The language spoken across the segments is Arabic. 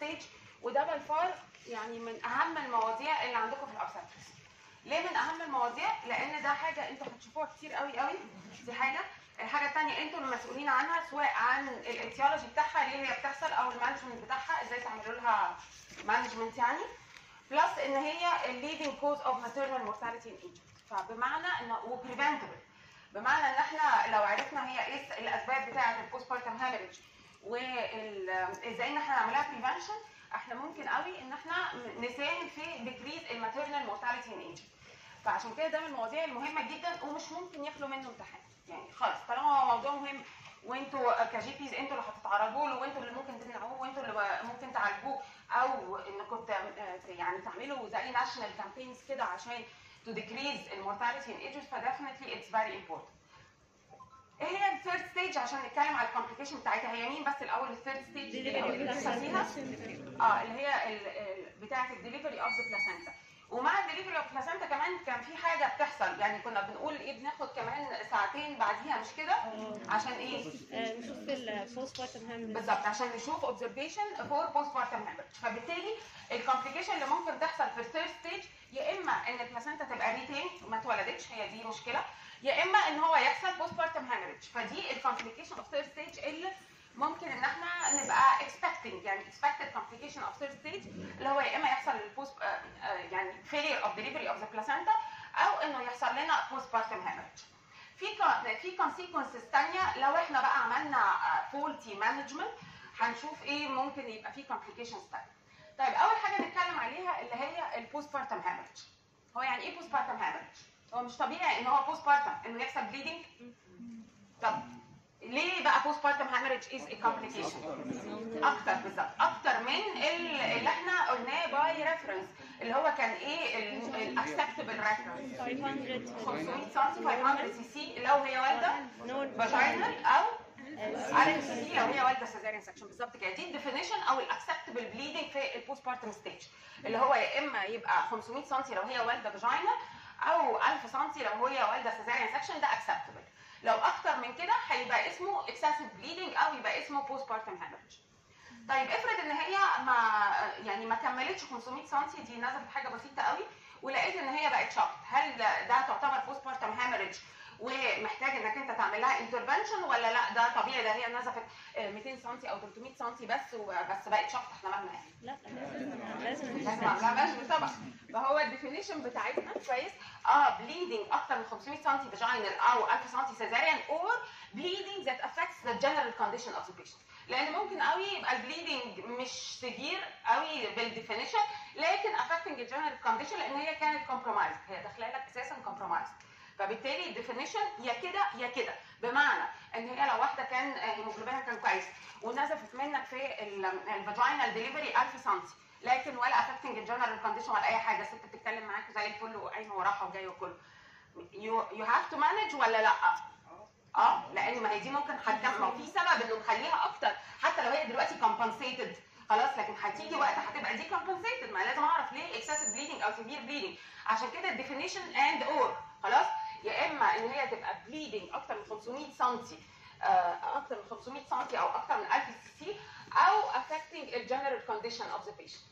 ستيج، وده بالفار يعني من اهم المواضيع اللي عندكم في الاوبستريكس. ليه من اهم المواضيع؟ لان ده حاجه انتوا هتشوفوها كتير قوي قوي، دي حاجه. الحاجه الثانيه انتوا المسؤولين عنها، سواء عن الايتيولوجي بتاعها ليه هي بتحصل، او المانجمنت بتاعها ازاي تعملوا لها مانجمنت يعني. بلس ان هي الليدنج كوز اوف ماتيرنال مورتاليتي ان ايجيبت، فبمعنى ان وبريفنتبل، بمعنى ان احنا لو عرفنا هي ايه الاسباب بتاعه البوست بارتم هامرج وازاي ان احنا نعملها بريفنشن، احنا ممكن قوي ان احنا نساهم في ديكريز الماتيرنال مورتاليتي ان ايجيبت. فعشان كده ده من المواضيع المهمه جدا ومش ممكن يخلو منه امتحان يعني خالص، طالما هو موضوع مهم وانتوا كجي بيز انتوا اللي هتتعرضوا له وانتوا اللي ممكن تمنعوه وانتوا اللي ممكن تعالجوه، او انكم يعني تعملوا زي ناشونال كامبينز كده عشان تو ديكريز المورتاليتي ان ايجيبت، فديفنتلي اتس فيري امبورتنت. ايه هي الثيرد ستيج عشان نتكلم على الكومبليكيشن بتاعتها؟ هي مين بس الاول الثيرد ستيج اللي بتحصل فيها؟ اللي هي بتاعه الدليفري اوف ذا بلاسنتا. ومع الدليفري اوف بلاسنتا كمان كان في حاجه بتحصل، يعني كنا بنقول ايه، بناخد كمان ساعتين بعديها مش كده؟ عشان ايه؟ نشوف البوست بارتم هامرج بالظبط، عشان نشوف اوبزرفيشن فور بوست بارتم هامرج. فبالتالي الكومبليكيشن اللي ممكن تحصل في الثيرد ستيج يا اما ان البلاسنتا تبقى ريتين ما اتولدتش، هي دي مشكله، يا اما ان هو يحصل بوست بارتم هامرج. فدي الكومبليكيشن اوف ثيرد ستيج اللي ممكن ان احنا نبقى expecting، يعني expected complication of third stage، اللي هو يا اما يحصل البوست يعني failure of delivery of the placenta، او انه يحصل لنا postpartum hemorrhage. في consequences ثانيه لو احنا بقى عملنا faulty management، هنشوف ايه ممكن يبقى فيه complications ثانيه. طيب اول حاجه نتكلم عليها اللي هي البوستبارتم hemorrhage. هو يعني ايه postpartum hemorrhage؟ هو مش طبيعي ان هو postpartum انه يحصل bleeding؟ طب ليه بقى بوست بارتم هامرج از ا كومبليكيشن؟ اكتر بالظبط، اكتر من اللي احنا قلناه باي ريفرنس، اللي هو كان ايه الاكسبتبل ريفرنس 500 سم 500 سي سي لو هي والده فاجينال، او ار سي سي لو هي والده سيزاريان سكشن. بالظبط كده، دي الديفينيشن او الاكسبتبل بليدنج في البوست بارتم ستيج، اللي هو يا اما يبقى 500 سم لو هي والده فاجينال، او 1000 سم لو هي والده سيزاريان سكشن، ده اكسبتبل. لو اكتر من كده هيبقى اسمه excessive bleeding او يبقى اسمه postpartum hemorrhage. طيب افرض ان هي ما كملتش 500 سم، دي نزفت حاجه بسيطه قوي ولقيت ان هي بقت شوكت، هل ده تعتبر postpartum hemorrhage ومحتاج انك انت تعمل لها انترفنشن، ولا لا ده طبيعي، ده هي نزفت 200 سم او 300 سم بس بقت شوكت، احنا مالنا يعني؟ لا لازم نعملها ماشي طبعا. فهو الديفينيشن بتاعتنا كويس، bleeding اكتر من 500 سم فاجينال او 1000 سم سيزاريان، or bleeding that affects the general condition of the patient. لان ممكن قوي يبقى البليدنج مش سيفير قوي بالديفينيشن، لكن affecting the general condition لان هي كانت compromised، هي داخله لك اساسا compromised. فبالتالي الديفينيشن يا كده يا كده، بمعنى ان هي لو واحده كان هيموجلوبينها كان كويس ونزفت منك في الفاجينال ديليفري 1000 سم، لكن ولا افكتنج الجنرال كونديشن ولا اي حاجه، الست بتتكلم معاك زي الفل وقايمه وراحه وجايه وكله، يو هاف تو مانج ولا لا؟ لان ما هي دي ممكن هتكمل، ما في سبب انه مخليها اكتر حتى لو هي دلوقتي كومبنسيتد خلاص، لكن هتيجي وقت هتبقى دي كومبنسيتد، ما لازم اعرف ليه اكسسيف بليدنج او سيفير بليدنج. عشان كده الديفينيشن اند اور خلاص، يا اما ان هي تبقى بليدنج اكتر من 500 سم، اكتر من 500 سم او اكتر من 1000 سي سي، او affecting the general condition of the patient.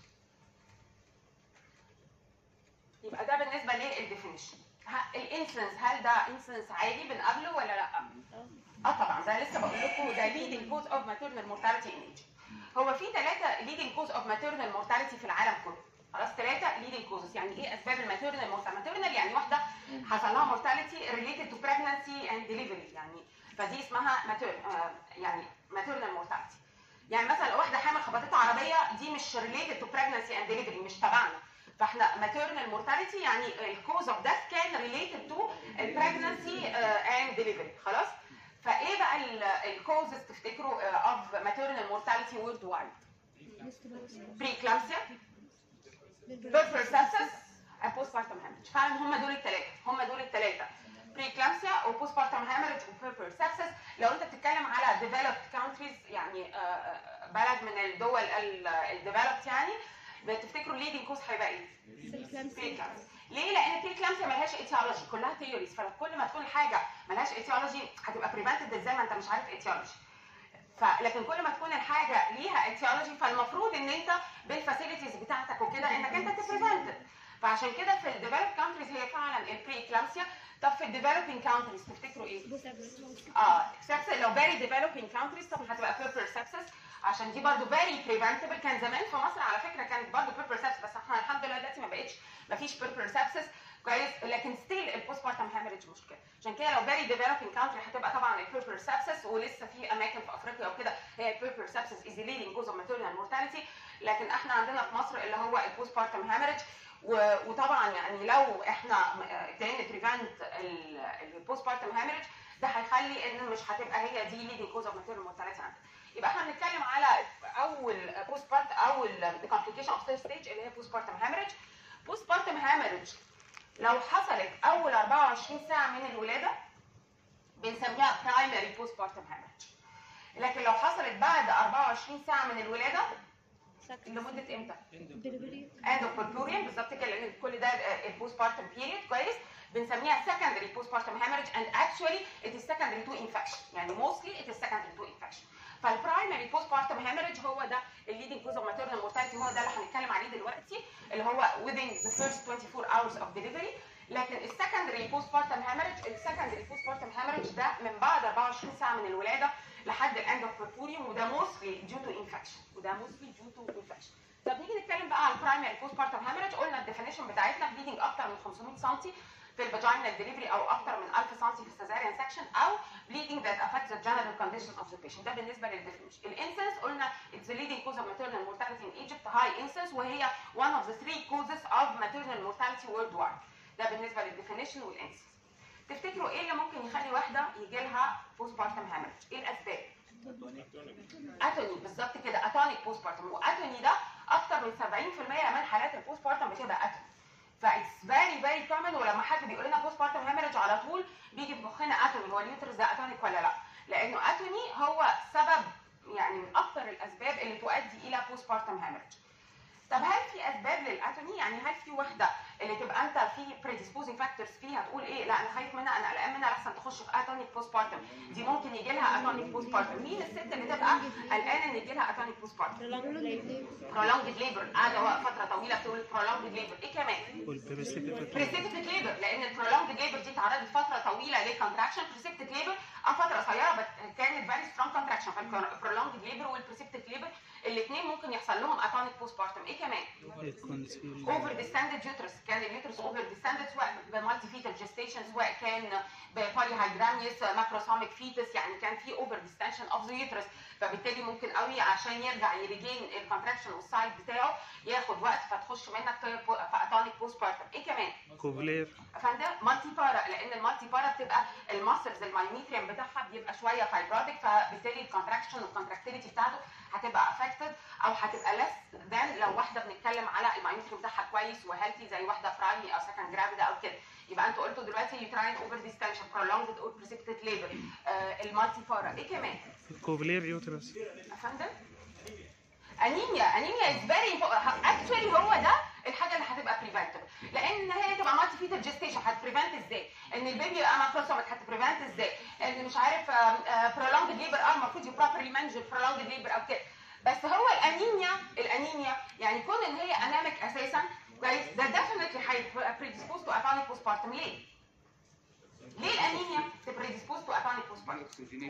يبقى ده بالنسبه للديفينيشن. الانسلنس، هل ده انسلنس عادي بنقابله ولا لا؟ طبعا، ده لسه بقول لكم ده leading cause of maternal mortality in Egypt. هو في 3 leading cause of maternal mortality في العالم كله. خلاص 3 leading causes. يعني ايه اسباب الماتيرنال مورتاليتي؟ ماتيرنال يعني واحده حصل لها mortality related to pregnancy and delivery، يعني فدي اسمها يعني maternal mortality. يعني مثلا لو واحده حامل خبطتها عربيه، دي مش related to pregnancy and delivery، مش تبعنا. فاحنا maternal mortality يعني الكوز اوف death كان related to pregnancy and delivery. خلاص؟ فايه بقى الكوزز تفتكروا of maternal mortality worldwide؟ preeclampsia، birth sepsis and postpartum hemorrhage. فعلا هم دول الثلاثه preeclampsia و postpartum hemorrhage و birth sepsis. لو انت بتتكلم على developed countries، يعني بلد من الدول الديفلوبد، يعني بتفتكروا leading cause هيبقى ايه؟ preeclampsia. ليه؟ لان preeclampsia ملهاش etiology، كلها theories، فكل ما تكون حاجه ملهاش etiology هتبقى prevented ازاي ما انت مش عارف etiology. لكن كل ما تكون الحاجه ليها اتيولوجي فالمفروض ان انت بالفاسيلتيز بتاعتك وكده انك انت تبريفنت. فعشان كده في الديفلوب كانتريز هي فعلا البري اكلامسيا. طب في الديفلوبينج كانتريز تفتكروا ايه؟ سبسس. لو فيري ديفلوبينج كانتريز طب هتبقى بيربر سبسس، عشان دي برضه فيري بريفنتبل. كان زمان في مصر على فكره كانت برضه بيربر سبسس، بس احنا الحمد لله دلوقتي ما فيش بيربر سبسس كويس، لكن ستيل البوست بارتم هامرج مشكله. عشان كده لو فيري ديفلوبينج كانتري هتبقى طبعا البيربر سبسس، ولسه في اماكن في افريقيا وكده هي البيربر سبسس از ليدنج كوز اوف ماتيرنال مورتاليتي، لكن احنا عندنا في مصر اللي هو البوست بارتم هامرج. وطبعا يعني لو احنا ابتدينا بريفنت البوست بارتم هامرج ده هيخلي ان مش هتبقى هي دي ليدنج كوز اوف ماتيرنال مورتاليتي عندنا. يبقى احنا بنتكلم على اول بوست بارت اول كومبليكيشن اوف ثيرد ستيج اللي هي بوست بارتم هامرج. بوست بارتم هامرج لو حصلت اول 24 ساعه من الولاده بنسميها برايمري بوست بارتم هامرج، لكن لو حصلت بعد 24 ساعه من الولاده لمده امتى؟ end of purpurium بالظبط كده، لان كل ده البوست بارتم بيريد كويس، بنسميها secondary postpartum hemorrhage and actually it is secondary to infection، يعني mostly it is secondary to infection. فالبرايمري postpartum hemorrhage هو ده الليدنج كوز اوف maternal mortality، هو ده اللي هنتكلم عليه دلوقتي اللي هو within the first 24 hours of delivery. لكن السكندري postpartum hemorrhage ده من بعد 24 ساعه من الولاده لحد الاند اوف purpurium، وده mostly due to infection طب نيجي نتكلم بقى على البرايمري postpartum hemorrhage. قلنا الديفينيشن بتاعتنا bleeding اكتر من 500 سم في الفاجينال ديليفري او اكتر من 1000 سم في السيزاريان سكشن، او bleeding that affects the general condition of the patient. ده بالنسبه للديفينيشن. الانسنس قلنا it's the leading cause of maternal mortality in Egypt, high incidence، وهي one of the 3 causes of maternal mortality worldwide. ده بالنسبه للديفينيشن والانسنس. تفتكروا ايه اللي ممكن يخلي واحده يجي لها postpartum hemorrhage؟ ايه الاسباب؟ اتوني بالظبط كده، اتونيك بوست بارتم، واتوني ده اكتر من 70% من حالات البوست بارتم بتبقى اتوني. فايتس فيري كومن، ولما حد بيقول لنا بوست بارتم هامرج على طول بيجي في مخنا اتوني، هو اليوترس ده اتونيك ولا لا؟ لانه اتوني هو سبب يعني من اكتر الاسباب اللي تؤدي الى بوست بارتم هامرج. طب هل في اسباب للاتوني؟ يعني هل في واحده اللي تبقى انت في predisposing factors فيها تقول ايه لا انا خايف منها انا قلقان منها لحسن تخش في اتونيك بوست بارتم، دي ممكن يجي لها اتونيك بوست بارتم؟ مين الست اللي تبقى قلقانه ان يجي لها اتونيك بوست بارتم؟ prolonged labor، قاعده فتره طويله بتقول prolonged labor. ايه كمان؟ precipitate labor، لان الprolonged labor دي تعرضت فتره طويله للكونتراكشن. precipitate labor فتره قصيره بس كانت very strong contraction. فالprolonged labor والprecipitate labor الاثنين ممكن يحصل لهم اتونيك بوست بارتم. ايه كمان؟ اوفر ديستندد يوترس، كان اليوترس اوفر ديستندد سواء بمالتي فيتال جيستيشن سواء كان ببولي هايدراميوس ماكروسوميك فيتس، يعني كان في اوفر ديستنشن اوف ذا يوترس، فبالتالي ممكن قوي عشان يرجع يريجين الكونتراكشن والسايد بتاعه ياخد وقت فتخش منك في اتونيك بوست بارتم. ايه كمان؟ كوفلير فده مالتي بارا، لان المالتي بارا بتبقى الماسلز المايميتريم بتاعها بيبقى شويه فايبراتيك، فبالتالي الكونتراكشن والكونتراكتيليتي بتاعته هتبقى افكتد او هتبقى لس ذان لو واحده بنتكلم على المايميتريم بتاعها كويس وهيلثي زي واحده برايمي او سكند جرافيدا او كده. يبقى انتوا قلتوا دلوقتي يوتراين اوفر ديستنشن، prolonged or precipitate labor، المالتي بارا. ايه كمان؟ كوفلير يوترس. افندم؟ انيميا از فيري اكشولي، هو ده الحاجه اللي هتبقى بريفنتبل، لان هي تبقى مالتي فيتال جيستيشن هتبريفنت ازاي؟ ان البيبي يبقى ماكروسوميك هتبريفنت ازاي؟ ان مش عارف prolonged labor المفروض يبروبرلي مانج prolonged labor او كده. بس هو الانيميا يعني كون ان هي انامك اساسا كويس ده ديفينتلي هيبقى بريديسبوز تو اتونيك بوست بارتم. ليه الانيميا بريديسبوز تو اتونيك بوست بارتم؟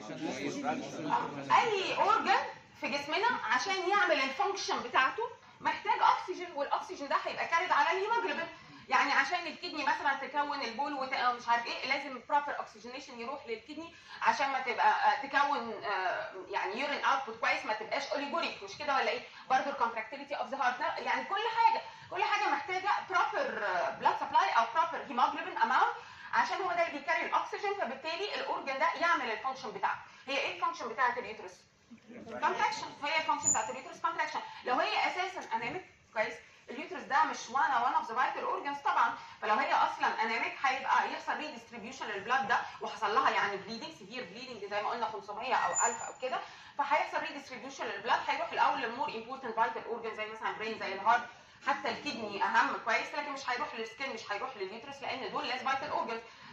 اي اورجن في جسمنا عشان يعمل الفانكشن بتاعته محتاج اكسجين، والاكسجين ده هيبقى كارد على الهيموجلوبين. يعني عشان الكدني مثلا تكون البول ومش عارف ايه لازم بروبر اوكسجينيشن يروح للكدني عشان ما تبقى تكون يعني يورين اوتبوت كويس، ما تبقاش اوليجوريك، مش كده ولا ايه؟ برضه الكونتراكتيليتي اوف ذا هارت، يعني كل حاجه محتاجه بروبر بلاد سبلاي او بروبر هيموجلوبين اماونت عشان هو ده اللي بيكاري الاكسجين، فبالتالي الاورجن ده يعمل الفانكشن بتاعته. هي ايه الفانكشن بتاعت اليوترس؟ كونتراكشن. هي الفانكشن بتاعت اليوترس كونتراكشن. لو هي اساسا انامك كويس، اليوترس ده مش وان اوف ذا فايتال اورجنز طبعا، فلو هي اصلا انامك هيبقى يحصل ريديستريبيوشن للبلاد ده وحصل لها يعني بليدنج سيفير بليدنج زي ما قلنا 500 او 1000 او كده، فهيحصل ريديستريبيوشن للبلاد، هيروح الاول للمور امبورتنت فايتال اورجن زي مثلا برين زي الهارت، حتى الكدني اهم كويس، لكن مش هيروح للسكن، مش هيروح لليوترس، لان دول لاز فايتال اورجنز.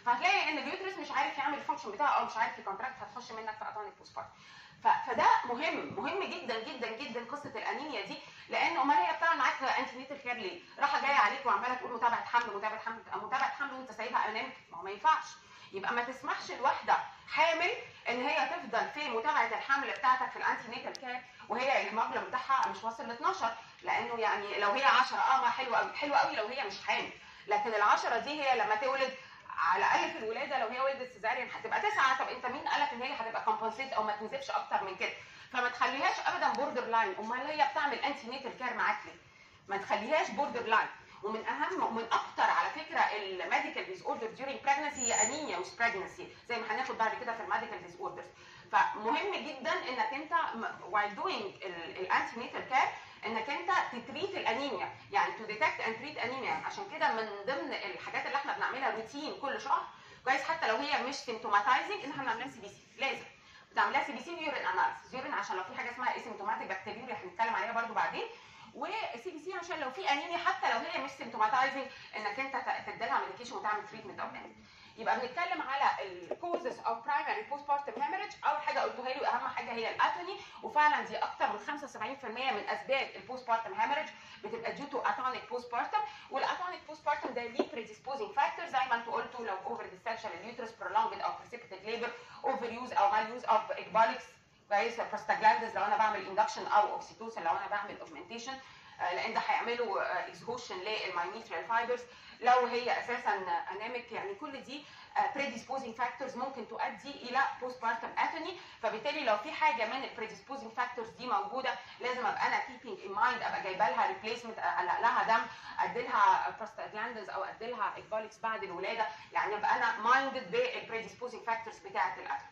فهتلاقي ان اليوترس مش عارف يعمل الفانكشن بتاعه او مش عارف يكونتراكت، هتخش منك في اتونيك بوست بارتم. فده مهم جدا جدا جدا قصه الانيميا دي، لان امال هي بتعمل معاك انتي نيتال كير ليه؟ راحه جايه عليك وعماله تقول متابعه حمل متابعه حمل متابعه حمل وانت سايبها انامك، ما هو ما ينفعش. يبقى ما تسمحش لواحده حامل ان هي تفضل في متابعه الحمل بتاعتك في الانتي نيتال كير وهي الهيموجلوبين بتاعها مش واصل ل 12، لانه يعني لو هي 10 ما حلو قوي، حلو قوي لو هي مش حامل، لكن ال10 دي هي لما تولد على الاقل في الولاده لو هي ولدت سيزاريان هتبقى 9. طب انت مين قالك ان هي هتبقى كومبنسيت او ما تنزفش اكتر من كده؟ فما تخليهاش ابدا بوردر لاين. امال هي بتعمل انتي نيتال كير معاك ليه؟ ما تخليهاش بوردر لاين. ومن اهم ومن اكتر على فكره الميديكال ديز اوردر ديورينج بريجنسي هي انيميا مش بريجنسي، زي ما هناخد بعد كده في الميديكال ديز اوردرز. فمهم جدا انك انت while doing الانتي نيتال كير انك انت تتريت الانيميا، يعني تو ديتكت اند تريت انيميا. عشان كده من ضمن الحاجات اللي احنا بنعملها روتين كل شهر كويس، حتى لو هي مش سيمتوماتايزنج، ان احنا بنعملها سي بي سي، لازم بتعملها سي بي سي يورين اناليسيس، يورين عشان لو في حاجه اسمها اسيمتوماتيك بكتيريوريا هنتكلم عليها برده بعدين، وسي بي سي عشان لو في انيميا حتى لو هي مش سيمتوماتايزنج انك انت تديلها ميديكيشن وتعمل تريتمنت او انيميا. يبقى بنتكلم على الكوزز اوف برايمري بوست بارتم هيموريدج. اول حاجه قلتوها لي واهم حاجه هي الاتوني، وفعلا دي اكتر من 75% من اسباب البوست بارتم هيموريدج بتبقى due to اتونيك بوست بارتم. والاتونيك بوست بارتم ده ليه predisposing factor زي ما انتوا قلتوا، لو اوفر ديستنشن اليوترس، prolonged او precipitate labor، اوفر يوز او مال يوز اوف اكبالكس كويس، بروستاجلاندز لو انا بعمل اندكشن او اوكسيتوسن لو انا بعمل اوجمنتيشن، لان ده هيعملوا اكسهوشن للمايوميتريال فايبرز. لو هي اساسا اناميك، يعني كل دي predisposing factors ممكن تؤدي الى postpartum atony. فبالتالي لو في حاجه من predisposing factors دي موجوده لازم ابقى انا keeping in mind، ابقى جايبه لها replacement، اقلق لها دم، ادي لها prostaglandins او ادي لها اكبالكس بعد الولاده، يعني ابقى انا minded بالpredisposing factors بتاعه الاتوني.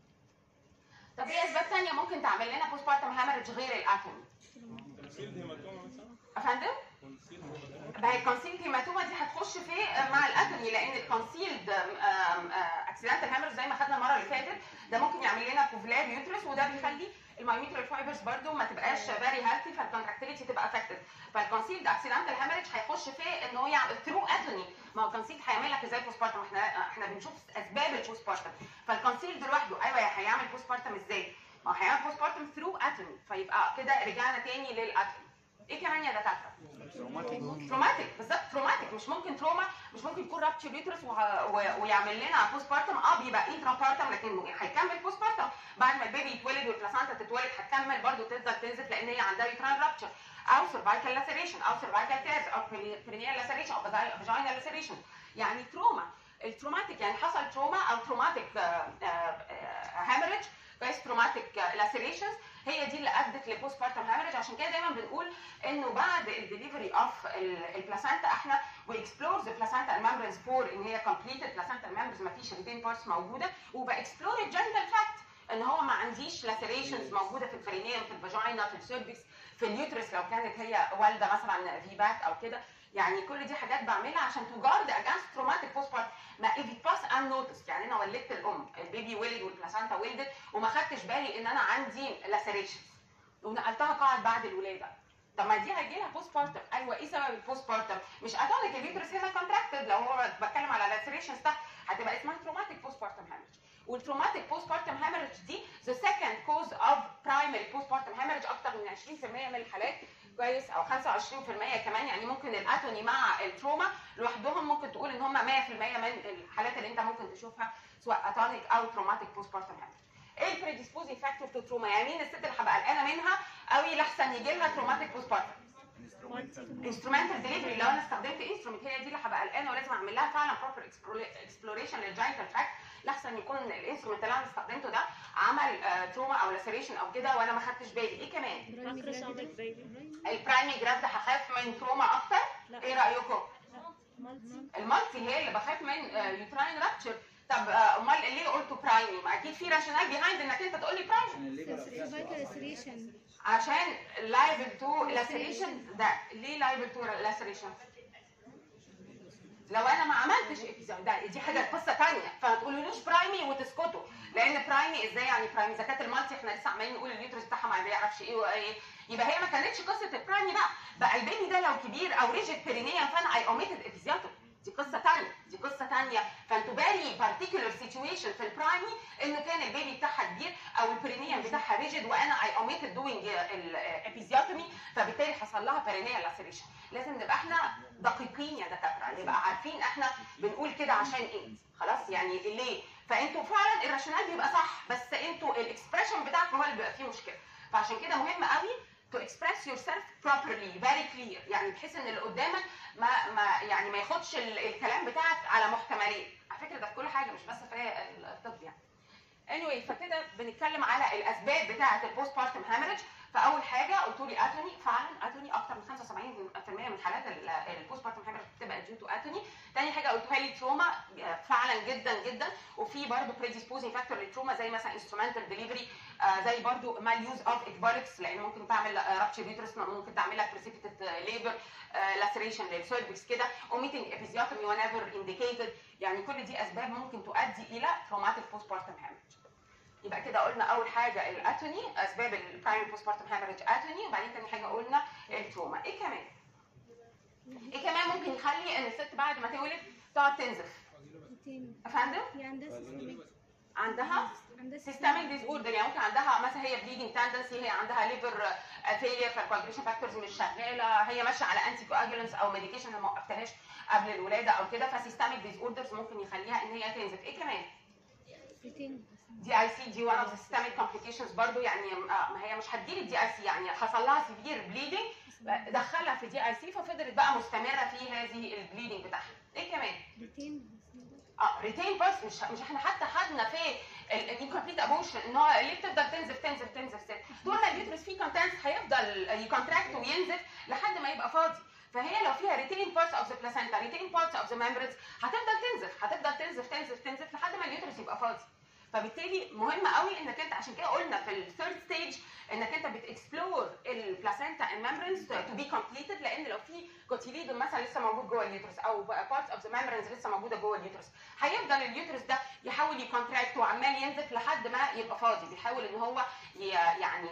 طب ايه اسباب ثانيه ممكن تعمل لنا postpartum hemorrhage غير الاتوني؟ افندم؟ ما هي الكونسيلد هيماتوما دي هتخش في مع الاتوني، لان الكونسيلد اكسيدنتال هيموريدج زي ما خدنا المره اللي فاتت ده ممكن يعمل لنا كوفلاب يوترس، وده بيخلي المايوميتريال فايبرز برده ما تبقاش فيري هيلثي، فالكونتراكتيليتي تبقى افكتد. فالكونسيلد اكسيدنتال هيموريدج هيخش في ان هو يعمل ثرو اتوني. ما هو الكونسيلد هيعمل لك ازاي بوست بارتم؟ احنا بنشوف اسباب البوست بارتم، فالكونسيلد لوحده ايوه هيعمل بوست بارتم ازاي؟ ما هو هيعمل بوست بارتم ثرو اتوني، فيبقى كده رجعنا تاني للاتوني. ايه كمان يا دكاتره؟ تروماتيك. بالظبط تروماتيك. مش ممكن تروما، مش ممكن يكون رابتشر يوترس ويعمل لنا بوست بارتم، بيبقى انترا بارتم، لكن هيكمل بوست بارتم بعد ما البيبي يتولد والبلاسانتا تتولد، هتكمل برضه تفضل تنزف لان هي عندها يوتراين رابتشر او سيرفايكال لاسيريشن او سيرفايكال تيرز او برينيال لاسيريشن او فاجينال لاسيريشن، يعني تروما. التروماتيك يعني حصل تروما او تروماتيك هامرج كويس، تروماتيك لاسيريشنز هي دي اللي ادت لبوست بارتم هامرج. عشان كده دايما بنقول انه بعد الدليفري اوف البلاسانتا احنا وي اكسبلور ذا بلاسانتا ميمبرينز فور ان هي كومبليتد بلاسانتا ميمبرز ما فيش ريتين بارتس موجوده، وباكسبلور الجنتال فاكت ان هو ما عنديش لاسيريشنز موجوده في البرينيوم، في الفاجينا، في السيرفكس، في اليوترس لو كانت هي والده مثلا في باك او كده. يعني كل دي حاجات بعملها عشان تو جارد اجانست تروماتيك بوست بارتم. ما if it pass unnoticed، يعني انا ولدت الام، البيبي ولد والبلاسانتا ولدت وما خدتش بالي ان انا عندي لاسيريشنز ونقلتها قاعد بعد الولاده، طب ما دي هيجي لها بوست بارتم. ايوه ايه سبب البوست بارتم؟ مش اتونيك اليوترس هنا كونتراكتد، لو هو بتكلم على لاسيريشنز تحت هتبقى اسمها تروماتيك بوست بارتم هامرج. والتروماتيك بوست بارتم هامرج دي the second cause of primary post partum hemorrhage، اكتر من 20% من الحالات كويس، او 25% كمان. يعني ممكن الاتوني مع التروما لوحدهم ممكن تقول ان هم 100% من الحالات اللي انت ممكن تشوفها سواء اتونيك او تروماتيك بوست بارتم هامرج. ايه البريديسبوزنج فاكتور تو تروما؟ يعني مين الست اللي هبقى قلقانه منها قوي لحسن يجي لها تروماتيك بوست بارتم؟ انسترومنتال ديليفري. لو انا استخدمت انسترومنت هي دي اللي هبقى قلقانه ولازم اعمل لها فعلا بروبر اكسبلوريشن للجاينتال تراكت لحسن يكون الانسترومنت اللي انا استخدمته ده عمل تروما او لاسيريشن او كده وانا ما خدتش بالي. ايه كمان؟ البرايمي جرافت هخاف من تروما اكتر. ايه رايكم؟ المالتي هي اللي بخاف من يوتراين رابتشر. طب امال ليه قلتوا برايمي؟ ما اكيد في راشونال بيهايند انك انت تقول لي برايمي. عشان liable to laceration. ده ليه liable to laceration؟ لو انا ما عملتش ده دي حاجه قصه ثانيه، فما تقولولوش برايمي وتسكتوا، لان برايمي ازاي يعني برايمي؟ اذا كانت المالتي احنا لسه عمالين نقول اليوترس بتاعها ما بيعرفش ايه وايه، يبقى هي ما كانتش قصه البرايمي بقى البيبي ده لو كبير او ريجيد بيرينيا فانا اي اوميتد ابيزياتو، دي قصه ثانيه، دي قصه ثانيه. فانتوا بالي بارتيكولر سيتويشن في البرايمي انه كان البيبي بتاعها كبير او البرينيوم بتاعها ريجيد وانا اي اوميتد دوينج الابيزيوتومي، فبالتالي حصل لها برينيال لاسيريشن. لازم نبقى احنا دقيقين يا دكاتره، نبقى عارفين احنا بنقول كده عشان ايه. خلاص يعني ليه؟ فانتوا فعلا الراشونال بيبقى صح، بس انتوا الاكسبريشن بتاعكم هو اللي بيبقى فيه مشكله. فعشان كده مهم قوي to express yourself properly very clear، يعني بحيث ان اللي قدامك ما ياخدش الكلام بتاعك على محتملين. على فكره ده في كل حاجه مش بس في الطب يعني. anyway فكده بنتكلم على الاسباب بتاعه البوست بارتم هامرج. فاول حاجه قلت لي اتوني، فعلا اتوني اكتر من 75% من حالات البوست بارتم هامرج بتبقى ديو تو اتوني. تاني حاجه قلتها لي تروما، فعلا جدا جدا، وفي برضه بريديسبوزنج فاكتور للتروما زي مثلا انسترومنتال ديليفري، زي برضه مال يوز اوف اكباركس لان ممكن تعمل رابتشر يوترس، ممكن تعمل لك بريسيبيتد ليبر، لاسريشن للسيرفكس كده، اوميتنج ابيزيوتومي ونيفر انديكيتد. يعني كل دي اسباب ممكن تؤدي الى تروماتيك بوست بارتم هامرج. يبقى كده قلنا اول حاجه الاتوني، اسباب البرايمري بوست بارتم هامرج اتوني، وبعدين تاني حاجه قلنا التروما. ايه كمان؟ ايه كمان ممكن يخلي ان الست بعد ما تولد تقعد تنزف؟ افندم؟ عندها سيستميك ديز اوردر، يعني ممكن عندها مثلا هي بليدنج تندنسي، هي عندها ليفر فيلير، فالكواجريشن فاكتورز مش شغاله، هي ماشيه على انتي كواجولانس او ميديكيشن ما وقفتهاش قبل الولاده او كده، فسيستميك ديز اوردرز ممكن يخليها ان هي تنزف. ايه كمان؟ دي اي سي، دي one of the systemic complications برضو، يعني ما هي مش هتجيلي الدي اي سي، يعني حصل لها سيفير بليدنج دخلها في دي اي سي ففضلت بقى مستمره في هذه البليدنج بتاعها. ايه كمان؟ ريتين بس مش احنا حتى خدنا في الانكمبليت ابورشن ان هو ليه بتفضل تنزف ست طول ما اليوترس فيه كونتنت هيفضل يكونتراكت وينزف لحد ما يبقى فاضي. فهي لو فيها ريتين بارتس اوف ذا بلاسنتا، ريتين بارتس اوف ذا ممبرنز، هتفضل تنزف لحد ما اليوترس يبقى فاضي. فبالتالي مهم قوي انك انت، عشان كده قلنا في الثيرد ستيج انك انت بتكسبلور البلاسنتا اند ممبرنز تو بي كومبليتد، لان لو في كوتيليدون مثلا لسه موجود جوه اليوترس او بارتس اوف ذا ممبرنز لسه موجوده جوه اليوترس، هيفضل اليوترس ده يحاول يكونتراكت وعمال ينزف لحد ما يبقى فاضي، بيحاول ان هو يعني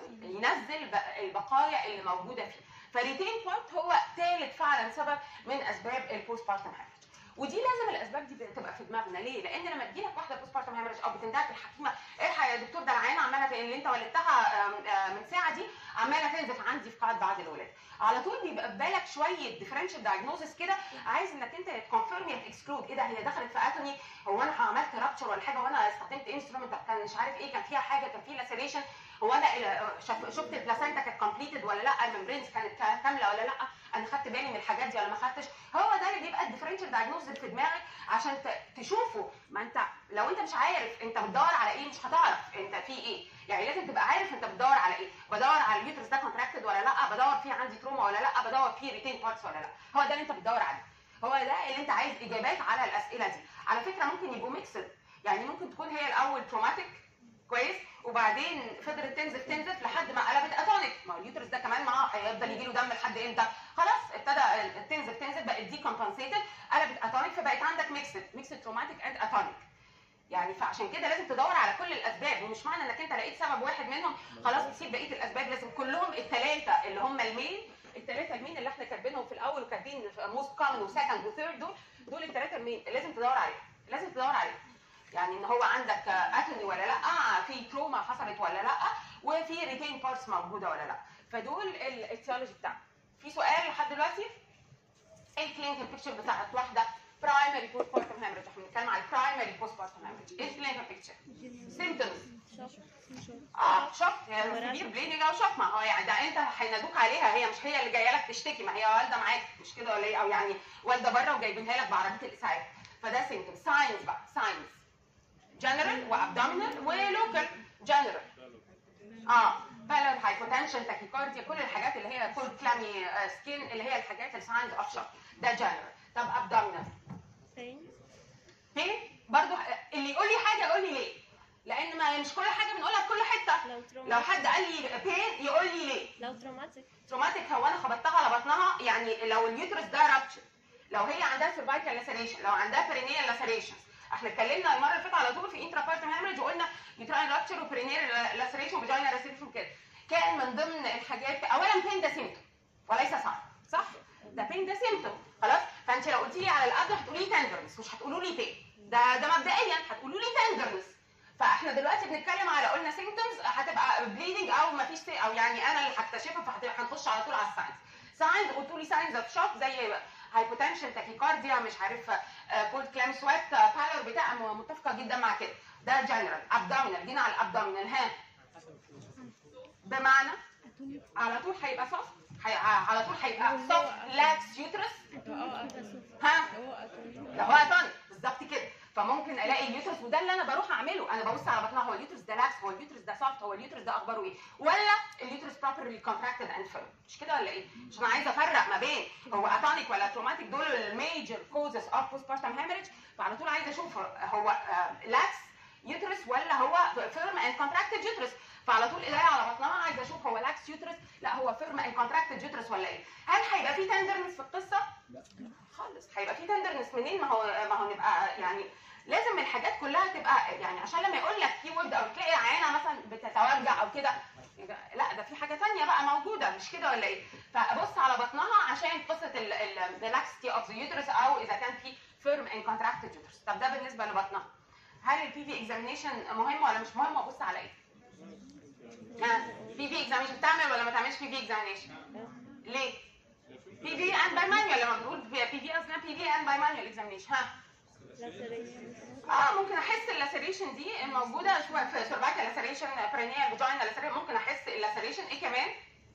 ينزل البقايا اللي موجوده فيه. فريتين بارت هو ثالث فعلا سبب من اسباب البوست بارتم هامرج. ودي لازم الاسباب دي تبقى في دماغنا. ليه؟ لان لما تجي لك واحده بوست بارتم هامرج او بتندهك الحكيمه الحق يا دكتور ده العيانه عماله اللي انت ولدتها من ساعه دي عماله تنزف عندي في قاعده بعد الولاده، على طول بيبقى في بالك شويه ديفرنشال دايجنوزس كده، عايز انك انت تكونفيرم يا تكسكلود. ايه ده هي دخلت في اتوني؟ هو انا عملت رابتشر ولا حاجه وانا استخدمت انسترومنت كان مش عارف ايه، كان فيها حاجه، كان فيه لاسيريشن، هو انا شفت البلاسنتا كانت كومبليتد ولا لا، الممبرينز كانت كامله ولا لا، انا خدت بالي من الحاجات دي ولا ما خدتش. هو ده اللي بيبقى الديفرنشال دايجنوزس في دماغك عشان تشوفه. ما انت لو انت مش عارف انت بتدور على ايه مش هتعرف انت في ايه. يعني لازم تبقى عارف انت بتدور على ايه. بدور على اليوترس ده كونتراكتد ولا لا، بدور فيه عندي تروما ولا لا، بدور فيه ريتين بارتس ولا لا. هو ده اللي انت بتدور عليه، هو ده اللي انت عايز اجابات على الاسئله دي. على فكره ممكن يبقوا ميكسد، يعني ممكن تكون هي الاول تروماتيك كويس وبعدين فضلت تنزف لحد ما قلبت اتونيك. ما هو اليوترس ده كمان معاه هيفضل يجي له دم لحد امتى؟ خلاص ابتدى تنزف بقت دي كومبنسيتد قلبت اتونيك، فبقت عندك ميكسد تروماتيك اند اتونيك. يعني فعشان كده لازم تدور على كل الاسباب، ومش معنى انك انت لقيت سبب واحد منهم خلاص تسيب بقيه الاسباب. لازم كلهم الثلاثه اللي هم الثلاثه المين اللي احنا كاتبينهم في الاول وكاتبين موست كومن وسكند وثيرد، دول الثلاثه المين لازم تدور عليهم. يعني ان هو عندك اتوني ولا لا، في تروما حصلت ولا لا، وفي ريتين بارتس موجوده ولا لا. فدول الاتيولوجي بتاعنا. في سؤال لحد دلوقتي؟ ايه الكلينيكال بيكتشر بتاعت واحده برايمري بوست بارتم هامرج؟ احنا بنتكلم على البرايمري بوست بارتم هامرج. ايه الكلينيكال بيكتشر؟ سيمبتومز شوك، سيفير بليدنج او شوك. ما هو يعني ده انت هينادوك عليها، هي مش هي اللي جايه لك تشتكي، ما هي والده معاك مش كده ولا ايه؟ او يعني والده بره وجايبينها لك بعربيه الاسعاف. فده سيمبتومز. ساينز بقى، ساينز جنرال وابدومينال ولوكال. جنرال بالون هايبوتنشن تاكيكارديا، كل الحاجات اللي هي كل كلامي سكين اللي هي الحاجات الساينز اوف شوك، ده جنرال. طب ابدومينال فين برضو اللي يقول لي حاجه يقول لي ليه، لان ما مش كل حاجه بنقولها في كل حته. لو حد قال لي بين يقول لي ليه. لو تروماتيك هو انا خبطتها على بطنها، يعني لو اليوترس ده رابتشر، لو هي عندها سيرفايكال لاسيريشن، لو عندها برينيال لاسيريشن. احنا اتكلمنا المره اللي فاتت على طول في انترا بارتم هامرج وقلنا يوتراين رابتشر وبرينيال لاسيريشن وفاجينال لاسيريشن كده. كان من ضمن الحاجات اولا بين ده سيمتوم وليس ساين، صح؟ ده بين ده سيمتوم خلاص. فانت لو قلتي لي على القبض هتقولي لي تندرنس، مش هتقولوا لي بين. ده مبدئيا هتقولوا لي تندرنس. فاحنا دلوقتي بنتكلم على قلنا سيمبتومز هتبقى بليدنج او ما فيش، او يعني انا اللي هكتشفها، فهنخش على طول على الساينز. ساينز قلتوا لي ساينز اوف شوك زي هايبوتنشن، تاكيكارديا، مش عارف كولد كلام سوات، بالور بتاع، متفقه جدا مع كده. ده جنرال. ابدومينال، جينا على الابدومينال، ها بمعنى على طول هيبقى سوفت، على طول هيبقى سوفت لاكس يوترس. ها ده هو اتونيك بالظبط كده. فممكن الاقي اليوترس، وده اللي انا بروح اعمله، انا ببص على بطنها، هو اليوترس ده لاكس، هو اليوترس ده سوفت، هو اليوترس ده اخباره ايه، ولا اليوترس بروبرلي كونتراكتد اند فيرم، مش كده ولا ايه؟ عشان انا عايزه افرق ما بين هو اتونيك ولا تروماتيك، دول الميجر كوزز اوف بوست بارتم هيمريج. فعلى طول عايزه اشوف هو لاكس يوترس ولا هو فيرم اند كونتراكتد يوترس. فعلى طول ايديا على بطنها عايزه اشوف هو لاكس يوترس، لا هو فيرم اند كونتراكتد يوترس ولا ايه. هل هيبقى في تندرنس في القصه؟ لا خالص. هيبقى في تندرنس منين؟ ما هو نبقى يعني لازم الحاجات كلها تبقى يعني، عشان لما يقول لك كي وورد او تلاقي عينه مثلا بتتوجع او كده، لا ده في حاجه ثانيه بقى موجوده، مش كده ولا ايه؟ فابص على بطنها عشان قصه اللاكستي اوف ذا يوترس، او اذا كان في فيرم اند كونتراكتد يوترس. طب ده بالنسبه لبطنها. هل البي في اكزامينيشن مهم ولا مش مهم؟ ابص على ايه؟ بي في اكزامينيشن تعمل ولا ما تعملش بي في اكزامينيشن؟ ليه؟ بي في اند باي مانيوال. لما بنقول بي في قصدنا بي في اند باي مانيوال اكزامينيشن. ها ممكن احس اللاسريشن دي الموجوده شويه في سيرفايكال لاسريشن، برينيال فاجينا لاسريشن، ممكن احس اللاسريشن. ايه كمان؟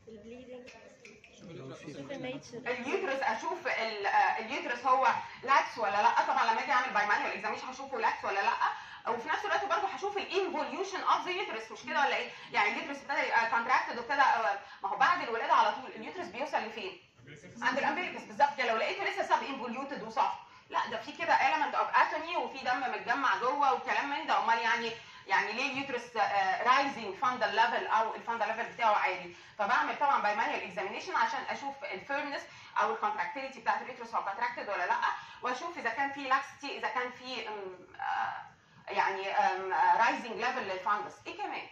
اليوترس، اشوف اليوترس هو لاكس ولا لا. طبعا لما اجي اعمل باي مانيوال اكزامينيشن هشوفه لاكس ولا لا، وفي نفس الوقت برضه هشوف الانفوليوشن اوف ذا يوترس، مش كده ولا ايه؟ يعني اليوترس ابتدى يبقى كونتراكتد وابتدى، ما هو بعد الولاده على طول اليوترس بيوصل لفين؟ عند الامبيريكس بالظبط كده. لو لقيته لسه سب انفوليوتد وصافي، لا ده في كده element of atomy وفي دم متجمع جوه وكلام من ده. امال يعني ليه اليوترس رايزنج فاندال ليفل او الفاندال ليفل بتاعه عالي؟ فبعمل طبعا باي مانيوال اكزامينيشن عشان اشوف الفيرمنس او الكونتراكتيليتي بتاعت اليوترس، هو كونتراكتد ولا لا، واشوف اذا كان في لاكستي، اذا كان في يعني رايزنج ليفل للفاندس. ايه كمان؟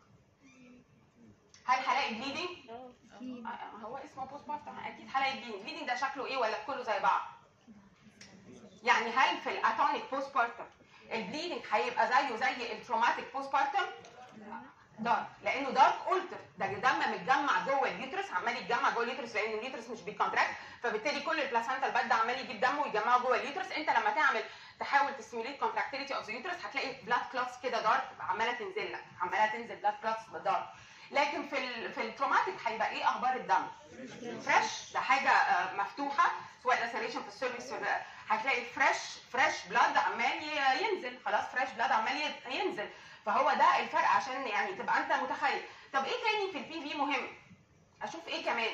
هل هلاقي بليدنج؟ هو اسمه بوست بارتم، اكيد هلاقي بليدنج. بليدنج ده شكله ايه ولا كله زي بعض؟ يعني هل في الاتونيك بوست بارتم البليدنج هيبقى زي التروماتيك بوست بارتم؟ دارك، لانه دارك اولتر، ده دم متجمع جوه اليوترس، عمال يتجمع جوه اليوترس لان اليوترس مش بيكونتراكت، فبالتالي كل البلاسنتا الباد عمال يجيب دم ويجمعه جوه اليوترس. انت لما تحاول تستيميوليت كونتراكتيليتي اوف ذا يوترس هتلاقي بلاد كلوتس كده دارك عماله تنزل لك، عماله تنزل بلاد كلوتس دارك. لكن في التروماتيك هيبقى ايه اخبار الدم؟ فريش، ده حاجه مفتوحه، سواء لاسريشن في السيرفكس، هتلاقي فريش بلاد عمال ينزل، خلاص فريش بلاد عمال ينزل. فهو ده الفرق عشان يعني تبقى انت متخيل. طب ايه تاني في البي في مهم؟ اشوف ايه كمان؟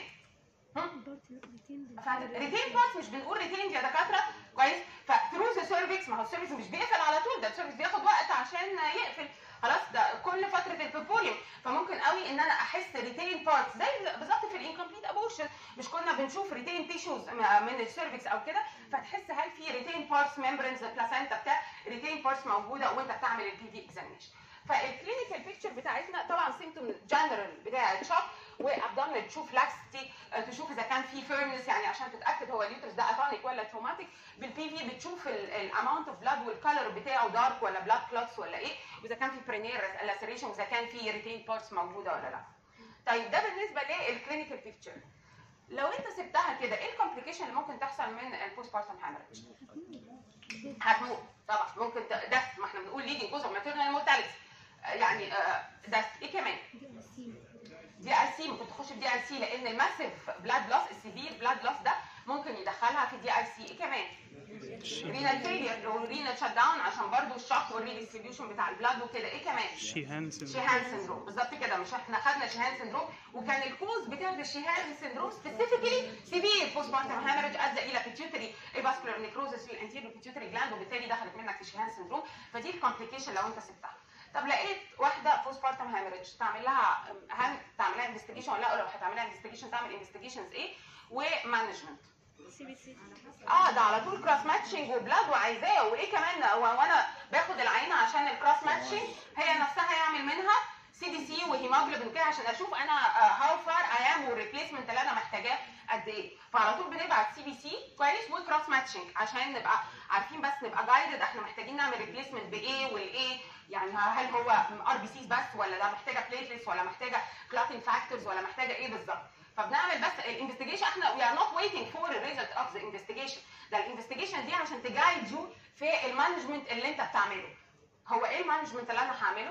ريتين بارت، مش بنقول ريتين يا دكاتره كويس؟ فثرو ذا سيرفكس، ما هو السيرفكس مش بيقفل على طول، ده السيرفكس بياخد وقت عشان يقفل، خلاص ده كل فتره البيبوريوم. فممكن قوي ان انا احس ريتين بارت زي بالظبط في الانكمبليت ابورشن، مش كنا بنشوف ريتين تيشوز من السيرفكس او كده، فتحس هل في ريتين بارتس ممبرنز بلاسنتا بتاع ريتين بارتس موجوده وانت بتعمل البي في اكزامينشن. فالكلينيكال بيكتشر بتاعتنا طبعا سيمتوم جنرال بتاع شوك وابدومينال، تشوف لاكستي، تشوف اذا كان في فيرمنس يعني عشان تتاكد هو اليوترس ده اتونيك ولا تروماتيك. بالبي في بتشوف الاماونت اوف بلاد والكالر بتاعه دارك ولا بلاد كلوتس ولا ايه، واذا كان في برينير لاسريشن واذا كان في ريتين بارتس موجوده ولا لا. طيب ده بالنسبه للكلينيكال بيكتشر. لو انت سبتها كده ايه الكومبليكيشن اللي ممكن تحصل من البوست بارتم هامرج؟ هتموت طبعا، ممكن ده ما احنا بنقول ليدنج كوز اوف ماتيرنال مورتاليتي، يعني ده ايه كمان؟ دي اي سي، ممكن تخش في دي اي سي لان الماسيف بلاد لوس، السيفير بلاد لوس ده ممكن يدخلها في دي اي سي. ايه كمان؟ رينال فيلير ورينال شات داون عشان برضو الشوك والريديستريبيوشن بتاع البلاد وكده. ايه كمان؟ شيهان سيندروم بالظبط كده، مش احنا خدنا شيهان سيندروم وكان الكوز بتاع الشيهان سيندروم سبيسيفيكلي سيفير بوست بارتم هامرج ادى الى بيتيوتري فاسكولار نيكروزس في الانتيريور بيتيوتري جلاند، وبالتالي دخلت منك في شيهان سيندروم. فدي الكومبليكيشن لو انت سبتها. طب لقيت واحده بوست بارتم هامرج، تعمل لها تعمل لها انفستيجيشن ولا لا؟ لو هتعمل لها انفستيجيشن تعمل انفستيجيشنز ايه ومانجمنت؟ CBC. ده على طول كروس ماتشنج وبلاد وعايزاه وايه كمان، وانا باخد العينه عشان الكروس ماتشنج هي نفسها يعمل منها CBC وهيموجلوبين كده عشان اشوف انا هاو فار اي ام والريبليسمنت اللي انا محتاجاه قد ايه. فعلى طول بنبعت CBC كويس وكروس ماتشنج. ماتشنج عشان نبقى عارفين، بس نبقى جايدد احنا محتاجين نعمل ريبليسمنت بايه والايه، يعني هل هو ار بي سيز بس ولا ده محتاجه بليتلتس ولا محتاجه كلوتين فاكتورز ولا محتاجه ايه بالظبط. فبنعمل بس الانفستيجيشن، احنا وي ار نوت ويتنج فور الريزلت اوف ذا انفستيجيشن، ده الانفستيجيشن دي عشان تجايد يو في المانجمنت اللي انت بتعمله. هو ايه المانجمنت اللي انا هعمله؟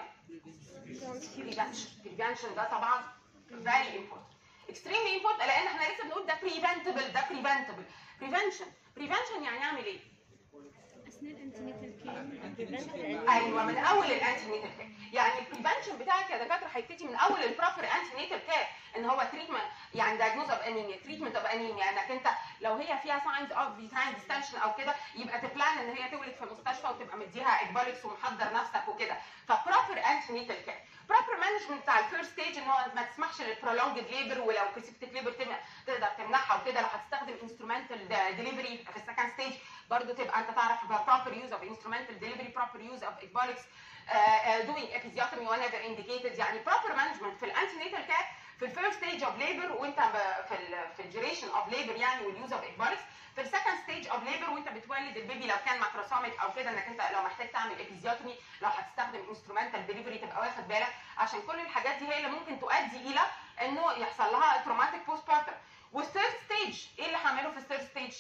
بريفنشن ده طبعا very important extremely important، لان احنا لسه بنقول ده preventable ده preventable. prevention يعني اعمل ايه؟ اثناء الانتينيتال كير. ايوه من اول الانتينيتال كير، يعني البريفنشن بتاعك يا دكاتره هيبتدي من اول البروبر انتينيتال كير، ان هو تريتمنت يعني دايجنوز اوف انيميا، تريتمنت اوف انيميا، انك انت لو هي فيها ساينز اوف فيتراين ديستنشن او كده يبقى تبلان ان هي تولد في المستشفى وتبقى مديها اكبالكس ومحضر نفسك وكده. فبروبر انتينيتال كير، بروبر مانجمنت بتاع الفيرست ستيج، ان هو ما تسمحش للبرولونجد ليبر، ولو بريسبتيف ليبر تقدر تمنعها وكده. لو هتستخدم انسترومنتال ديليفري في السكند ستيج برضه تبقى انت تعرف proper use of instrumental delivery, proper use of ecbolics, doing episiotomy whenever indicated. يعني proper management في الانتينيتال كير في الفيرست ستيج اوف ليبر وانت في الديوريشن اوف ليبر يعني واليوز اوف ecbolics، في السكند ستيج اوف ليبر وانت بتولد البيبي لو كان ماكروسوميك او كده، انك انت لو محتاج تعمل episiotomy، لو هتستخدم انسترومنتال ديليفري تبقى واخد بالك، عشان كل الحاجات دي هي اللي ممكن تؤدي الى انه يحصل لها تروماتيك بوست بارتم. والثيرد ستيج ايه اللي هعمله في الثيرد ستيج؟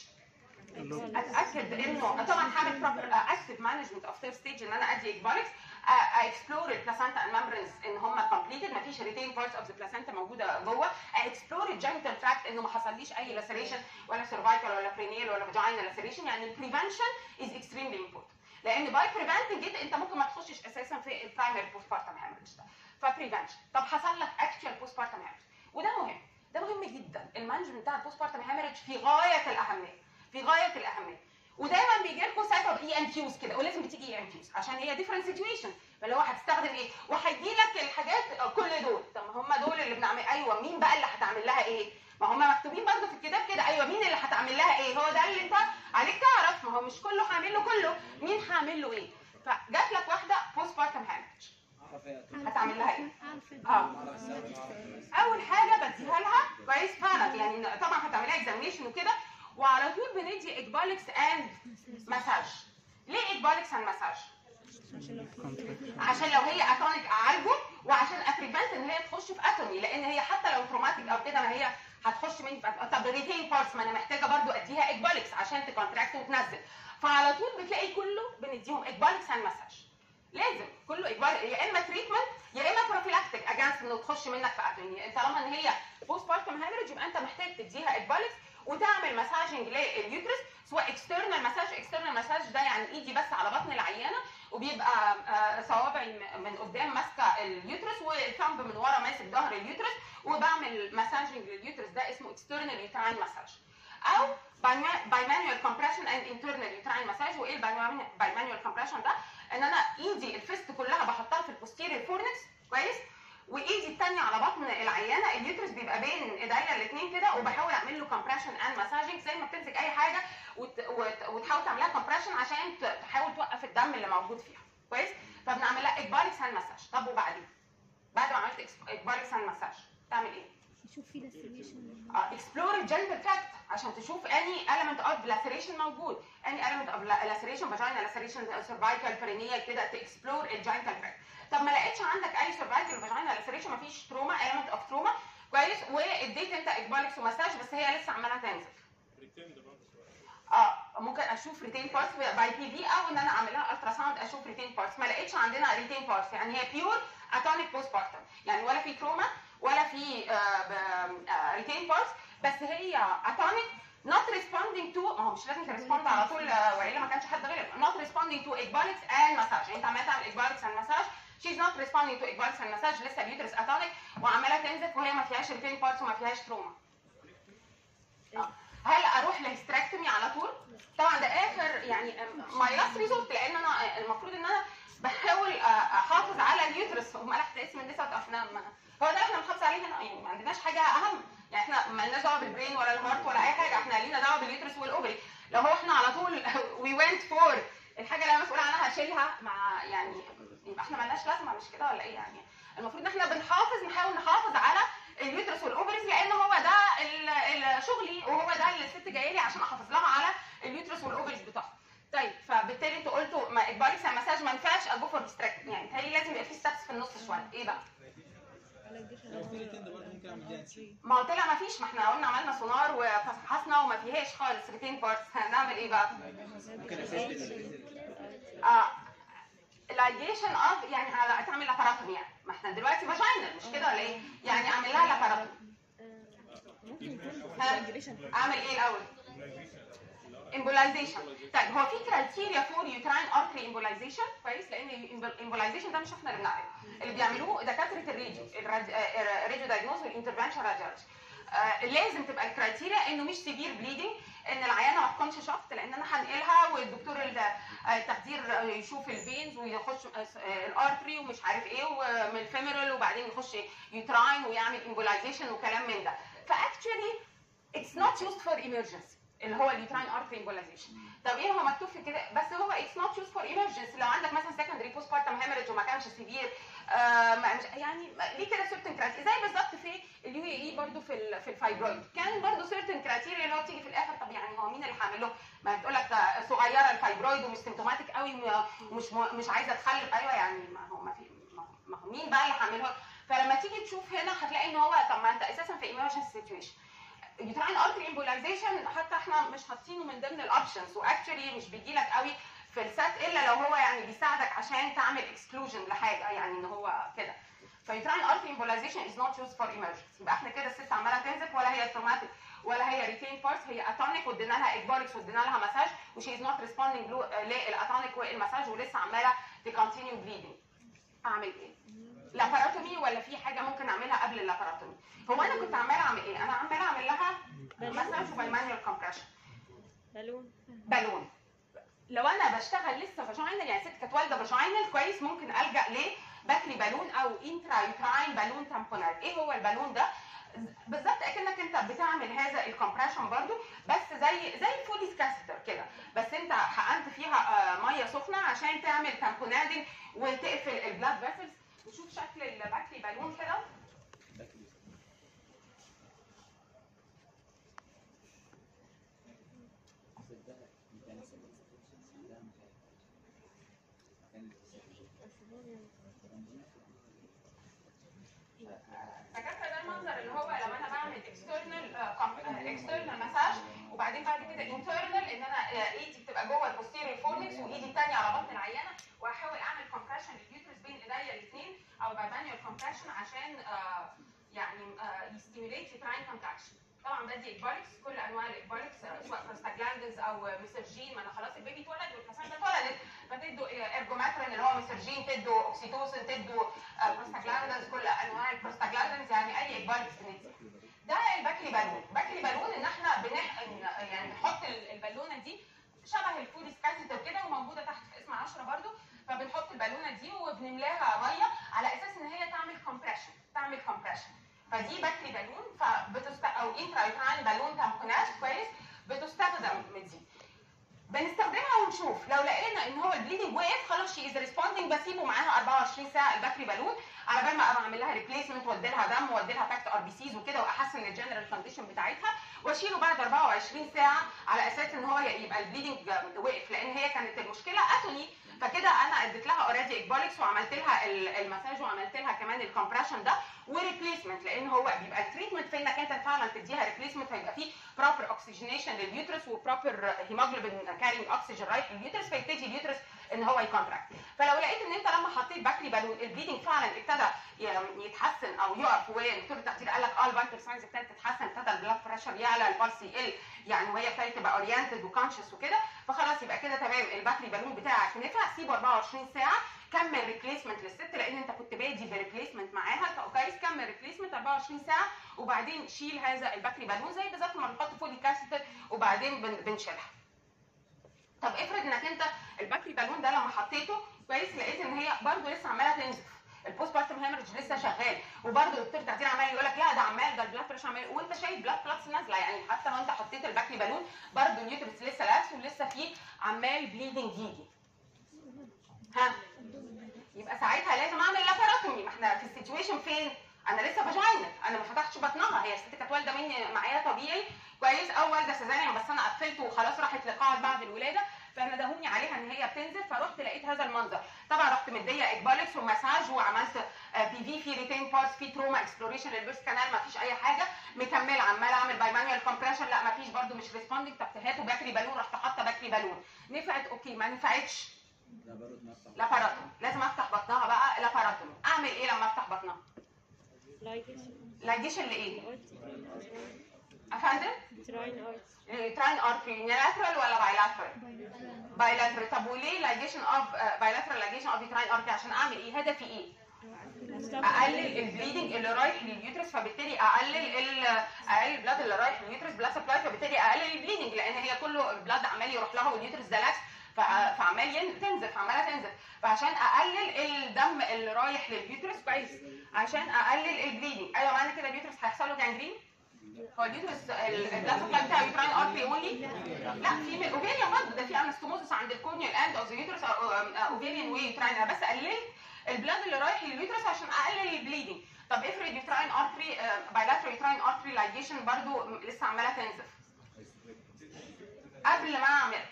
اتاكد انه طبعا هعمل بروبر اكتف مانجمنت اوف ثيرد ستيج، ان انا ادي اكبالكس، اكسبلور البلاسنتا اند ممبرنز ان هم كومبليتد، ما فيش ريتين بارتس اوف ذا بلاسنتا موجوده جوه، اكسبلور الجينيتال تراكت انه ما حصليش اي لاسريشن ولا سيرفايكال ولا برينيال ولا فاجينا لاسريشن. يعني البريفنشن از اكستريملي امبورتنت، لان باي بريفنتنج انت ممكن ما تخشش اساسا في البرايمري بوست بارتم هامرج ده. فبريفنشن. طب حصل لك اكشوال بوست بارتم هامرج، وده مهم، ده مهم جدا. المانجمنت بتاع البوست بارتم هامرج في غايه الاهميه، في غايه الاهميه. ودايما بيجي لكم سايت اوف اي ام كيوز كده، ولازم بتيجي اي ام كيوز عشان هي ديفرنت سيتويشن، فاللي هو هتستخدم ايه، وهيجي لك الحاجات كل دول. طب ما هم دول اللي بنعمل، ايوه مين بقى اللي هتعمل لها ايه؟ ما هم مكتوبين برده في الكتاب كده، ايوه مين اللي هتعمل لها ايه؟ هو ده اللي انت عليك تعرف، ما هو مش كله هعمل له كله، مين هعمل له ايه؟ فجات لك واحده بوست بارتم هامرج، هتعمل لها ايه؟ اول حاجه بديها لها كويس فعلا، يعني طبعا هتعمل لها اكزامينشن وكده، وعلى طول بندي اكبالكس اند مساج. ليه اكبالكس اند مساج؟ عشان لو هي اتونيك اعالجه، وعشان ابريفنت ان هي تخش في اتوني، لان هي حتى لو تروماتيك او كده ما هي هتخش مني في. طب ريتين بارتس، ما انا محتاجه برضو اديها اكبالكس عشان تكونتراكت وتنزل. فعلى طول بتلاقي كله بنديهم اكبالكس اند مساج، لازم كله اكبالكس، يا اما تريتمنت يا اما بروفيلاكتيك اجانست انه تخش منك في اتوني. طالما ان هي بوست بارتم هامرج يبقى انت محتاج تديها اكبالكس وتعمل مساجنج لليوترس، سواء اكسترنال مساج. اكسترنال مساج ده يعني ايدي بس على بطن العيانه، وبيبقى صوابعي من قدام ماسكه اليوترس، والثumb من ورا ماسك ظهر اليوترس، وبعمل مساجنج لليوترس، ده اسمه اكسترنال يوتراين مساج. او بايمانيوال كومبريشن اند انترنال يوتراين مساج. وايه البايمانيوال كومبريشن ده؟ ان انا ايدي الفيست كلها بحطها في البوستيريور فورنكس كويس، وايدي الثانيه على بطن العيانه، اليوترس بيبقى بين ايديا الاثنين كده، وبحاول اعمل له كومبريشن اند مساجنج زي ما بتمسك اي حاجه وتحاول تعملها كومبريشن عشان تحاول توقف الدم اللي موجود فيها كويس. فبنعمل لها اكبالكس اند مساج. طب وبعدين بعد ما عملت اكبالكس اند مساج تعمل ايه؟ نشوف في لاسريشن. اكسبلور الجينيتال تراكت عشان تشوف اني element of laceration موجود، اني element of laceration فاجينا laceration سيرفايكال برينيال كده، تكسبلور الجينيتال تراكت. طب ما لقيتش عندك اي سيرفايكال فاجينا laceration، مفيش تروما element of تروما كويس، واديت انت اكبالكس ومساج بس هي لسه عماله تنزل. ممكن اشوف ريتين بارتس باي بي في، او ان انا اعمل لها الترا ساوند اشوف ريتين بارتس. ما لقيتش عندنا ريتين بارتس، يعني هي بيور اتونيك بوست بارتم، يعني ولا في تروما ولا في ريتين بارتس، بس هي اتونيك not responding to، ما هو مش لازم تريسبوند على طول والا ما كانش حد غيرك، not responding to ecbolics and massage. يعني انت عماله تعمل ecbolics and massage، she's not responding to ecbolics and massage، لسه اليوترس اتونيك وعماله تنزف وهي ما فيهاش ريتين بارتس وما فيهاش تروما. هل اروح لهستراكتومي على طول؟ طبعا ده اخر يعني ماي لاست ريزولت، لان انا المفروض ان انا بحاول احافظ على اليوترس، امال احنا من لسه احنا هو ده احنا بنحافظ عليه هنا، يعني ما عندناش حاجه اهم، يعني احنا ما لناش دعوه بالبرين ولا الهارت ولا اي حاجه، احنا لينا دعوه باليوترس والاوفري. لو هو احنا على طول وي وينت فور الحاجه اللي انا مسؤول عنها هشيلها، مع يعني يبقى احنا ما لناش لازمه، مش كده ولا ايه؟ يعني المفروض ان احنا نحاول نحافظ على اليوترس والاوفريز، لان هو ده شغلي، وهو ده اللي الست جايه لي عشان احافظ لها على اليوترس ايه بقى؟ لو في ريتند برضه ممكن اعمل دي. ما هو طلع ما فيش، ما احنا قلنا عملنا سونار وفحصنا وما فيهاش خالص ريتين بارتس، هنعمل ايه بقى؟ ممكن اساس لايجيشن اوف يعني على تعمل لاباراتومي يعني، ما احنا دلوقتي فاجينال مش كده ولا ايه؟ يعني اعمل لها لاباراتومي. اعمل ايه الاول؟ امبولايزيشن. طيب هو في كرايتيريا فور يوتراين ارتري امبولايزيشن كويس؟ لان الامبولايزيشن ده مش احنا اللي بنعمله، اللي بيعملوه دكاتره الراديو دايجنوز والانترفنشن راديولوجي. لازم تبقى الكرايتيريا انه مش سيفير بليدنج، ان العيانه ما تكونش شفط، لان انا هنقلها والدكتور التخدير يشوف الفينز ويخش الارتري ومش عارف ايه ومن الفيمورال وبعدين يخش يوتراين ويعمل امبولايزيشن وكلام من ده. فاكشولي اتس نوت يوزد فور ايمرجنسي اللي هو اليوتراين ارتري امبولايزيشن. طب ايه هو مكتوب في كده؟ بس هو اتس نوت يوزد فور ايمرجنسي. لو عندك مثلا سكندري بوست بارتم هيمرج وما كانش سيفير يعني ليه كده سيرتن كرايتيريا زي بالظبط في اليو اي برضه في الفايبرويد كان برضه سيرتن كرايتيريا اللي هو بتيجي في الاخر. طب يعني هو مين اللي هعمل له؟ ما بتقول لك صغيره الفايبرويد ومش سيمتوماتيك قوي ومش عايزه تخلف. ايوه يعني ما هو مين بقى اللي هعمله؟ فلما تيجي تشوف هنا هتلاقي ان هو طب ما انت اساسا في ايمرجنسي سيتويشن. يوتراين ارتري امبولايزيشن حتى احنا مش حاطينه من ضمن الاوبشنز، واكشولي مش بيجي لك قوي في السات الا لو هو يعني بيساعدك عشان تعمل اكسكلوجن لحاجه، يعني ان هو كده. فيوتراين ارتري امبولايزيشن از نوت يوز فور ايمرجنسي. يبقى احنا كده الست عماله تنزف ولا هي تروماتيك ولا هي ريتين بارتس، هي اتونيك وادينا لها اكباركس وادينا لها مساج وشي از نوت ريسبوندينج للاتونيك والمساج ولسه عماله تكونتينيو بليدنج. اعمل ايه؟ لاباراتومي ولا في حاجه ممكن اعملها قبل اللاباراتومي؟ هو انا كنت عماله اعمل ايه؟ انا عماله اعمل لها مساج وبايمانيوال كومبريشن. بالون. لو انا بشتغل لسه فاجينال يعني ست كانت والده فاجينال كويس ممكن الجا لبكري بالون او انترا يوتراين بالون تامبونات. ايه هو البالون ده؟ بالظبط اكنك انت بتعمل هذا الكومبريشن برضو بس زي الفوليس كاستر كده، بس انت حقنت فيها ميه سخنه عشان تعمل تامبونادنج وتقفل البلاد فيسلز. نشوف شكل البكري بالون كده. فاكره ده المنظر اللي هو لما انا بعمل اكسترنال مساج وبعدين بعد كده انترنال ان انا ايدي بتبقى جوه البوستيريور فورنكس وايدي الثانيه على بطن العيانه واحاول اعمل كومبريشن لليوترس بين ايديا الاثنين او بايمانيوال كومبريشن عشان يعني يستيميوليت يوتراين كونتراكشن. طبعا بدي اكباركس كل انواع الاكباركس سواء بروستاجلاندز او ميسرجين، ما انا خلاص البيبي اتولد والبلاسنتا اتولدت فتدوا ارجوماترين اللي هو ميسرجين، تدوا اوكسيتوسين، تدوا بروستاجلاندز كل انواع البروستاجلاندز يعني اي اكباركس بندي. ده البكري بالون. البكري بالون ان احنا يعني بنحط البالونه دي شبه الفوليس كاسيتر كده وموجوده تحت في اسم 10 برضو، فبنحط البالونه دي وبنملاها ميه على اساس ان هي تعمل كومبريشن. فدي بكري بالون او انترا يوتراين بالون تامبونات كويس بتستخدم من دي. بنستخدمها ونشوف لو لقينا ان هو البليدنج وقف خلاص شي از ريسبوندينج بسيبه معاها 24 ساعه البكري بالون على بال ما اعمل لها ريبليسمنت وادي لها دم وادي لها باكت ار بي سيز وكده واحسن الجنرال كونديشن بتاعتها واشيله بعد 24 ساعه على اساس ان هو يبقى البليدنج وقف، لان هي كانت المشكله اتوني. فكده انا اديت لها اوريدي اكباركس وعملت لها المساج وعملت لها كمان الكومبريشن ده وريبليسمنت، لان هو بيبقى التريتمنت في انك انت فعلا تديها ريبليسمنت هيبقى فيه بروبر اوكسجينيشن لليوترس وبروبر هيموجلوبين كارينج اوكسجين رايت لليوترس فيبتدي اليوترس ان هو يكونتراكت. فلو لقيت ان انت لما حطيت بكري بالون البليدنج فعلا ابتدى يتحسن او يقف والدكتور التخدير قال لك الفايتال ساينز ابتدت تتحسن، ابتدى البلاد بريشر يعلى، البلس يقل، يعني وهي ابتدت تبقى اورينتد وكونشس وكده، فخلاص يبقى كده تمام البكري بالون بتاعك نفع، سيبه 24 ساعه كمل ريبليسمنت للست لان انت كنت بادي بريبليسمنت معاها كويس، كمل ريبليسمنت 24 ساعه وبعدين شيل هذا البكري بالون زي بالظبط ما بنحط فوليك اسيد وبعدين بنشيلها. طب افرض انك انت البكري بالون ده لما حطيته كويس لقيت ان هي برده لسه عماله تنزف، البوست بارتم هيمرج لسه شغال وبرده الدكتور التخدير عمال يقول لك لا ده عمال ده البلاد بريشر عمال وانت شايف بلاد بلاتس نازله، يعني حتى لو انت حطيت البكري بالون برده اليوترس لسه لاس ولسه فيه عمال بليدنج يجي. ها يبقى ساعتها لازم اعمل لاباراتومي. ما احنا في السيتويشن فين؟ انا لسه فاجينال، انا ما فتحتش بطنها، هي الست كانت والده مني معايا طبيعي كويس او والده سيزاريان بس انا قفلت وخلاص راحت لقاعد بعد الولاده، فندهوني عليها ان هي بتنزف، فرحت لقيت هذا المنظر. طبعا رحت مديه اكبالكس ومساج وعملت بي في في ريتين بارتس في تروما اكسبلوريشن للبيرث كانال، ما فيش اي حاجه، مكمله عماله اعمل باي مانوال كومبريشن، لا ما فيش برده مش ريسبوندنج. طب هاتوا باكري بالون، رحت حاطه باكري بالون، نفعت اوكي، ما نفعتش لاباراتوم، لازم افتح بطنها بقى لاباراتوم. اعمل ايه لما افتح بطنها؟ لايجيشن لايه؟ افندم؟ تراين ارتري يونيلاترال ولا بايلاترال؟ بايلاترال. طب وليه لايجيشن اوف بايلاترال لايجيشن اوف تراين ارتري؟ عشان اعمل ايه؟ هدفي ايه؟ اقلل البليدنج اللي رايح لليوترس، فبالتالي اقلل البلاد اللي رايح لليوترس بلا سبلاي، فبالتالي اقلل البليدنج، لان هي كله البلاد عمال يروح لها واليوترس ده لاكس، فعمال تنزف، عماله تنزف. فعشان اقلل الدم اللي رايح لليوترس كويس، عشان اقلل البليدنج. ايوه معنى كده اليوترس هيحصل له جانجرين؟ هو اليوترس البلاد سبلاي بتاع يوتراين ارتري اونلي؟ لا، في من اوفيريان برضه، ده في انستوموزس عند الكورنيال اند اوف ذا يوترس اوفيريان ويوتراين. انا بس قللت البلاد اللي رايح لليوترس عشان اقلل البليدنج. طب افرض يوتراين ارتري بايلاترال يوتراين ارتري لايجيشن برضه لسه عماله تنزف. قبل ما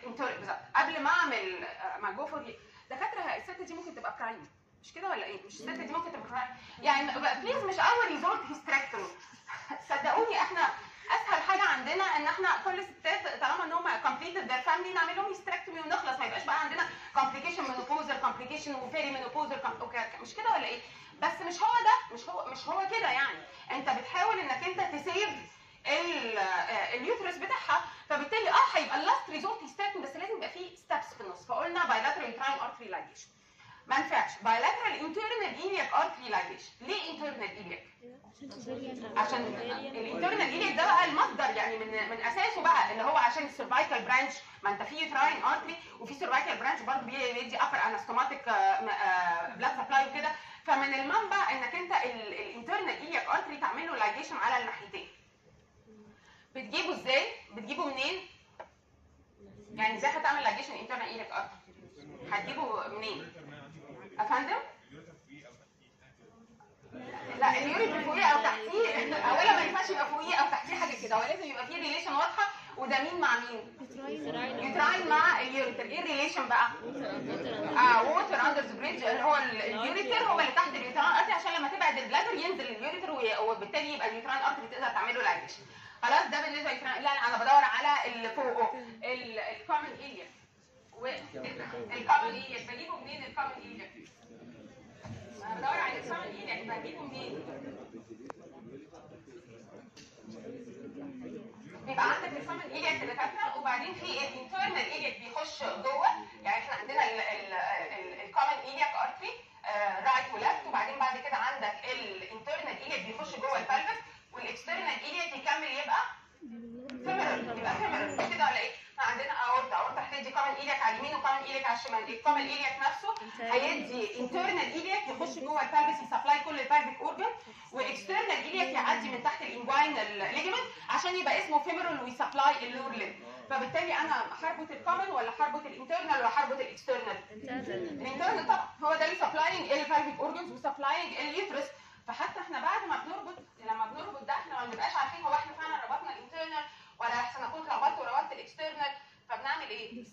اعمل ماجوفور دكاتره، الست دي ممكن تبقى برايم، مش كده ولا ايه؟ مش الست دي ممكن تبقى برايم يعني؟ بليز مش اول ريزورت هيستريكتومي. صدقوني احنا اسهل حاجه عندنا ان احنا كل الستات طالما ان هم كومبليتد ذير فاميلي نعمل لهم هيستريكتومي ونخلص، ما يبقاش بقى عندنا كومبليكيشن مينوبوزال كومبليكيشن وفيري مينوبوزال مش كده ولا ايه؟ بس مش هو ده، مش هو كده يعني. انت بتحاول انك انت تسيف اليوترس بتاعها، فبالتالي هيبقى اللاست ريزورت هيستريكتومي، بس لازم يبقى فيه ستابس في النص. فقلنا بايلاترال يوتراين ارتري لايجيشن ما نفعش، بايلاترال انترنال ايلياك ارتري لايجيشن. ليه انترنال ايلياك؟ عشان الانترنال ايليك ده بقى المصدر يعني من اساسه بقى، اللي هو عشان السيرفايكال برانش. ما انت في يوتراين ارتري وفي سيرفايكال برانش برضه بيدي ابر انستوماتيك بلاد سبلاي وكده. فمن المنبع انك انت الانترنال ايليك ارتري تعمل له لايجيشن على الناحيتين. بتجيبه ازاي؟ بتجيبه منين؟ يعني ازاي هتعمل لايجيشن انترنال ايليك ارتري؟ هتجيبه منين؟ افندم؟ لا، اليوريتر فوقيه او تحتيه، اولا ما ينفعش يبقى فوقيه او تحتيه حاجه كده، هو لازم يبقى فيه ريليشن واضحه. وده مين مع مين؟ يوتراين مع اليوريتر. ايه الريليشن بقى؟ ووتر اندر ذا بريدج، اللي هو اليوريتر هو اللي تحت اليوتراين ارتري، عشان لما تبعد البلادر ينزل اليوريتر وبالتالي يبقى اليوتراين ارتري تقدر تعمل له لايجيشن. خلاص ده بالنسبه لليوتراين. لا انا بدور على اللي فوقه الكومن ايليا. الكومن ايليا بجيبه منين؟ الكومن ايليا انا بدور على الكومن ايليا، بجيبه منين؟ بيبقى عندك الكومن ايليا كده كده، وبعدين في الانترنال ايليا بيخش جوه. يعني احنا عندنا الكومن ايليا ارتري رايت وليفت، وبعدين بعد كده عندك الانترنال ايليا بيخش جوه البلفس، والاكسترنال ايليا يكمل يبقى فيمرال. يبقى فيمرال مش كده ولا ايه؟ عندنا اورتا هتدي كومن ايليك على اليمين وكومن ايليك على الشمال. الكومن ايليك نفسه هيدي انترنال ايليك يخش جوه البلفس يسبلاي كل البلفيك اورجن، واكسترنال ايليك يعدي من تحت الانجوينال ليجمنت عشان يبقى اسمه فيمرال ويسبلاي اللور ليم. فبالتالي انا هربط الكومن ولا هربط الانترنال ولا هربط الاكسترنال؟ الانترنال طبعا، هو ده اللي سبلاينج البلفيك اورجنز وسبلاينج اليوترس. فحتى احنا بعد ما بنربط، لما بنربط ده احنا ما بنبقاش عارفين هو احنا فعلا ربطنا الانترنال ولا احسن اكون ربطت الاكسترنال. فبنعمل ايه؟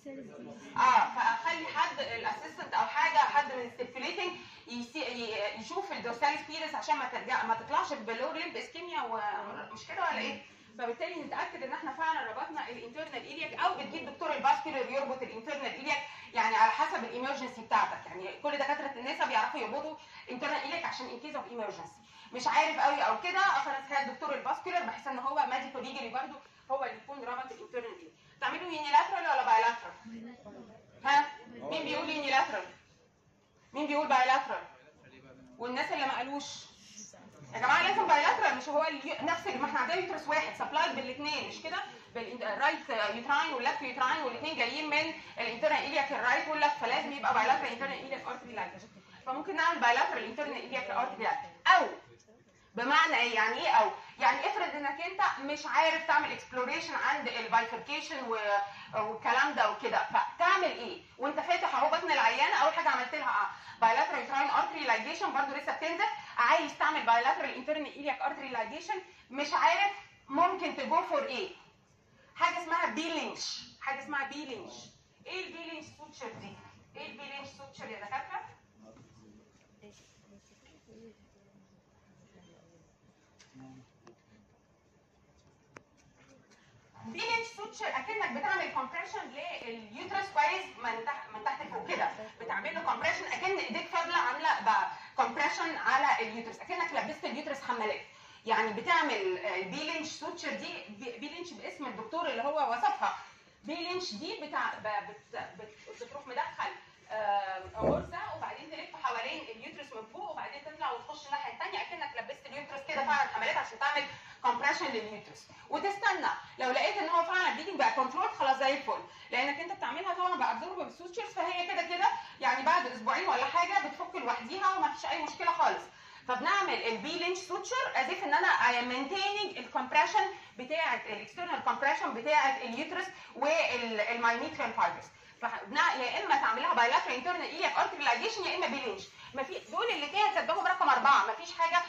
فاخلي حد الاسيستنت او حد من الستيبيوليتنج يشوف الدورساليس بيرس عشان ما تطلعش بلور ليمب اسكيميا، ومش كده ولا ايه؟ فبالتالي نتاكد ان احنا فعلا ربطنا الانترنال ايلياك، او بتجيب دكتور الباسكولار يربط الانترنال ايلياك يعني على حسب الايمرجنسي بتاعتك. يعني كل دكاتره النساء بيعرفوا يربطوا انترنال ايلياك عشان ان كيس اوف ايمرجنسي. مش عارف قوي او كده، خلاص هات دكتور الباسكولار بحيث ان هو ميديكال ليجري برضه هو اللي يكون ربط الانترنال ايلياك. تعملوا يونيلاترال ولا بايلاترال؟ ها؟ مين بيقول يونيلاترال؟ مين بيقول بايلاترال؟ والناس اللي ما قالوش يا جماعه لازم بايلاترال. مش هو نفس ما احنا عندنا يوترس واحد سبلايد بالاثنين، مش كده؟ بالرايت يوتراين والليفت يوتراين، والاثنين جايين من الانترنال ايلياك الرايت والليفت، فلازم يبقى بايلاترال انترنال ايلياك ارتري لايجيشن. فممكن نعمل بايلاترال انترنال ايلياك ارتري لايجيشن. او بمعنى ايه؟ يعني ايه او؟ يعني افرض انك انت مش عارف تعمل اكسبلوريشن عند البايفركيشن والكلام ده وكده، فتعمل ايه؟ وانت فاتح اهو بطن العيانه، اول حاجه عملت لها بايلاترال يوتراين ارتري لايجيشن، برضه لسه بتنزف، عايز تعمل بايلاترال انترنال ايلياك ارتري لايجيشن، مش عارف ممكن تجو فور ايه؟ حاجه اسمها بيلينش. ايه البيلينج سوتشر دي؟ ايه البيلينج سوتشر يا دكاتره؟ بيلينج سوتشر اكنك بتعمل كومبريشن لليوترس كويس من تحت لفوق كده، بتعمل له كومبريشن اكن ايديك فاضله عامله كومبريشن على اليوترس، اكنك لبست اليوترس حمالات. يعني بتعمل البيلينج سوتشر دي، بيلينج باسم الدكتور اللي هو وصفها. بيلينج دي بتروح مدخل غرزه وبعدين تلف حوالين اليوترس من فوق وبعدين تطلع وتخش الناحيه الثانيه اكنك لبست اليوترس كده فعلا حملات عشان تعمل كومبريشن لليوترس، وتستنى لو لقيت ان هو فعلا البليدنج بقى كنترول خلاص زي الفل، لانك انت بتعملها طبعا بابزورب بالسوتشرز، فهي كده كده يعني بعد اسبوعين ولا حاجه بتفك لوحديها وما فيش اي مشكله خالص. فبنعمل البي لينش سوتشر ازيف ان انا اي ام مينتيننج الكومبريشن بتاعه الاكسترنال كومبريشن بتاعه اليوترس والمايوميتريال فايبرز. يا اما تعملها بايلاترال انترنال ايلياك ارتري لايجيشن يا اما بي لينش. ما في دول الاثنين هتكتبهم رقم 4، ما فيش حاجه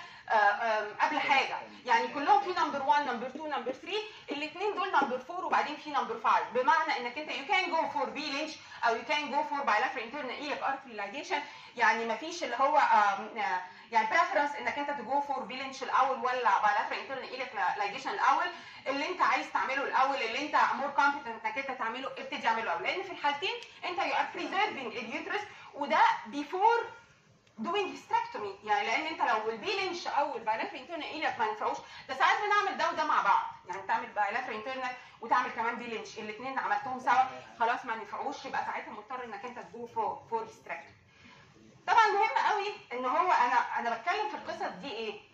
قبل حاجه، يعني كلهم في نمبر 1 نمبر 2 نمبر 3، الاثنين دول نمبر 4 وبعدين في نمبر 5، بمعنى انك انت يو كان جو فور بي لينش او يو كان جو فور بايلاترال انترنال ايلياك ارتري لايجيشن. يعني ما فيش اللي هو يعني بريفرنس انك انت تجو فور بي لينش الاول ولا بايلاترال انترنال ايلياك لايجيشن الاول. اللي انت عايز تعمله الاول، اللي انت مور كومبتنت انك انت تعمله ابتدي اعمله الاول، لان في الحالتين انت يو ار بريزيرفينج اليوترس، وده بيفور دوينج هيستريكتومي. يعني لان انت لو البيلينش او البايلاترال انترنال ايلياك ما ينفعوش، ده ساعات بنعمل ده وده مع بعض، يعني تعمل بايلاترال انترنال وتعمل كمان بيلينش، الاثنين عملتهم سوا خلاص ما ينفعوش، يبقى ساعتها مضطر انك انت تجو فور هيستريكتومي. طبعا مهم قوي ان هو انا بتكلم في القصص دي ايه؟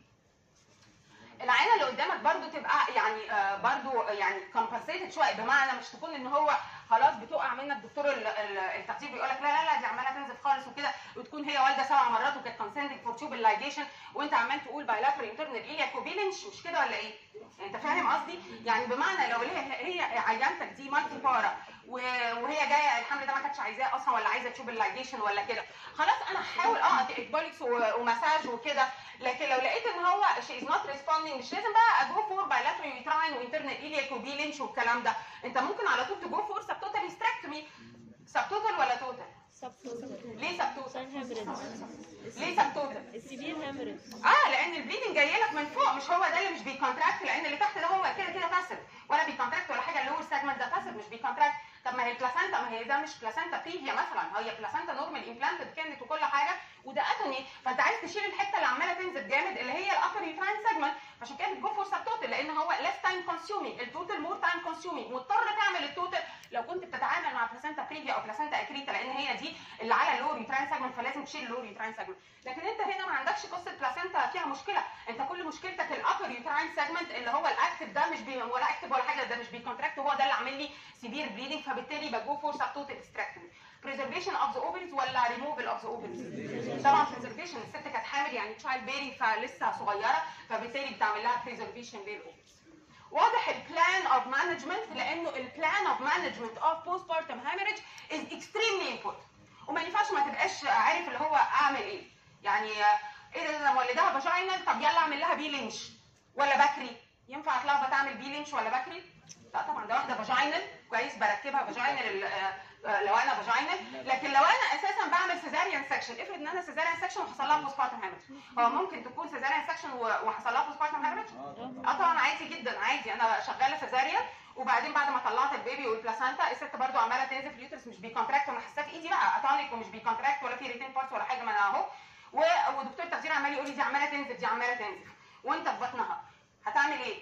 العينه اللي قدامك برضو تبقى يعني برضو يعني كومبنسيتد شويه، بمعنى مش تكون ان هو خلاص بتقع منك دكتور التخدير بيقول لك لا لا لا دي عماله تنزف خالص وكده، وتكون هي والده 7 مرات وكانت كونسنتنج فور تيوب لايجيشن وانت عمال تقول بايلاترال انترنال ايلياك وبيلينش، مش كده ولا ايه؟ انت فاهم قصدي؟ يعني بمعنى لو هي عيانتك دي مالتي بارا وهي جايه الحمل ده ما كانتش عايزاه اصلا ولا عايزه تيوب اللايجيشن ولا كده، خلاص انا هحاول اكبوليكس ومساج وكده، لكن لو لقيت ان هو شي از نوت ريسبوندينج مش لازم بقى اجو فور بايلاترال يوتراين وانترنال ايلياك وبيلينش والكلام ده، انت ممكن على طول تجو فور سبتوتال هيستريكتومي. سبتوتال ولا توتال؟ سبتوتال. ليه سبتوتال؟ ليه سبتوتال؟ السيفير هامرج. لان البليدنج جاي لك من فوق، مش هو ده اللي مش بيكونتراكت، لان اللي تحت ده هو كده كده باسف ولا بيكونتراكت ولا حاجه، اللور سيجمنت ده باسف مش بيكونتراكت. طب ما هي البلاسنتا، ما هي ده مش بلاسنتا بريفيا مثلا، هي بلاسنتا نورمال امبلانتد كانت وكل حاجه وده اتوني، فانت عايز تشيل الحته اللي عماله تنزل جامد اللي هي الابر يوتراين سيجمنت، عشان كده بتجو فور سبتوتال لان هو ليس تايم كونسيومينج، التوتال مور تايم كونسيومينج، مضطر تعمل التوتال لو كنت بتتعامل مع بلاسنتا بريفيا او بلاسنتا اكريتا، لان هي دي اللي على اللور يوتراين سيجمنت فلازم تشيل اللور يوتراين سيجمنت. لكن انت هنا ما عندكش قصه بلاسنتا فيها مشكله، انت كل مشكلتك الابر يوتراين سيجمنت اللي هو الاكتف ده مش ولا اكتف ولا حاجه، ده مش بيكونتراكت، وهو ده اللي عامل لي سيفير بليدنج، فبالتالي بجو فور سبتوتال هيستريكتومي. preservation of the ovaries ولا removal of the ovaries؟ طبعا preservation، الست كانت حامل يعني child bearing فلسه صغيره، فبالتالي بتعمل لها preservation للاوفريز. واضح البلان اوف مانجمنت، لانه البلان اوف مانجمنت اوف بوست بارتم هامرج از اكستريملي امبورتنت، وما ينفعش ما تبقاش عارف اللي هو اعمل ايه. يعني ايه ده انا مولداها فاجينال، طب يلا اعمل لها بيلينش ولا بكري؟ ينفع اتلخبط اعمل بيلينش ولا بكري؟ لا طبعا، ده واحده فاجينال كويس بركبها فاجينال لو انا فاجينال، لكن لو انا اساسا بعمل سيزاريان سكشن، افرض ان انا سيزاريان سكشن وحصل لها بوست بارتم هامرج، هو ممكن تكون سيزاريان سكشن وحصل لها بوست بارتم هامرج؟ طبعا عادي جدا، عادي، انا شغاله سيزاريان وبعدين بعد ما طلعت البيبي والبلاسنتا الست برده عماله تنزل في اليوترس مش بيكونتراكت، وانا حاساه في ايدي بقى اتونيك ومش بيكونتراكت ولا في ريتين بارتس ولا حاجه، ما انا اهو، ودكتور تخدير عمال يقول لي دي عماله تنزل دي عماله تنزل، وانت في بطنها هتعمل ايه؟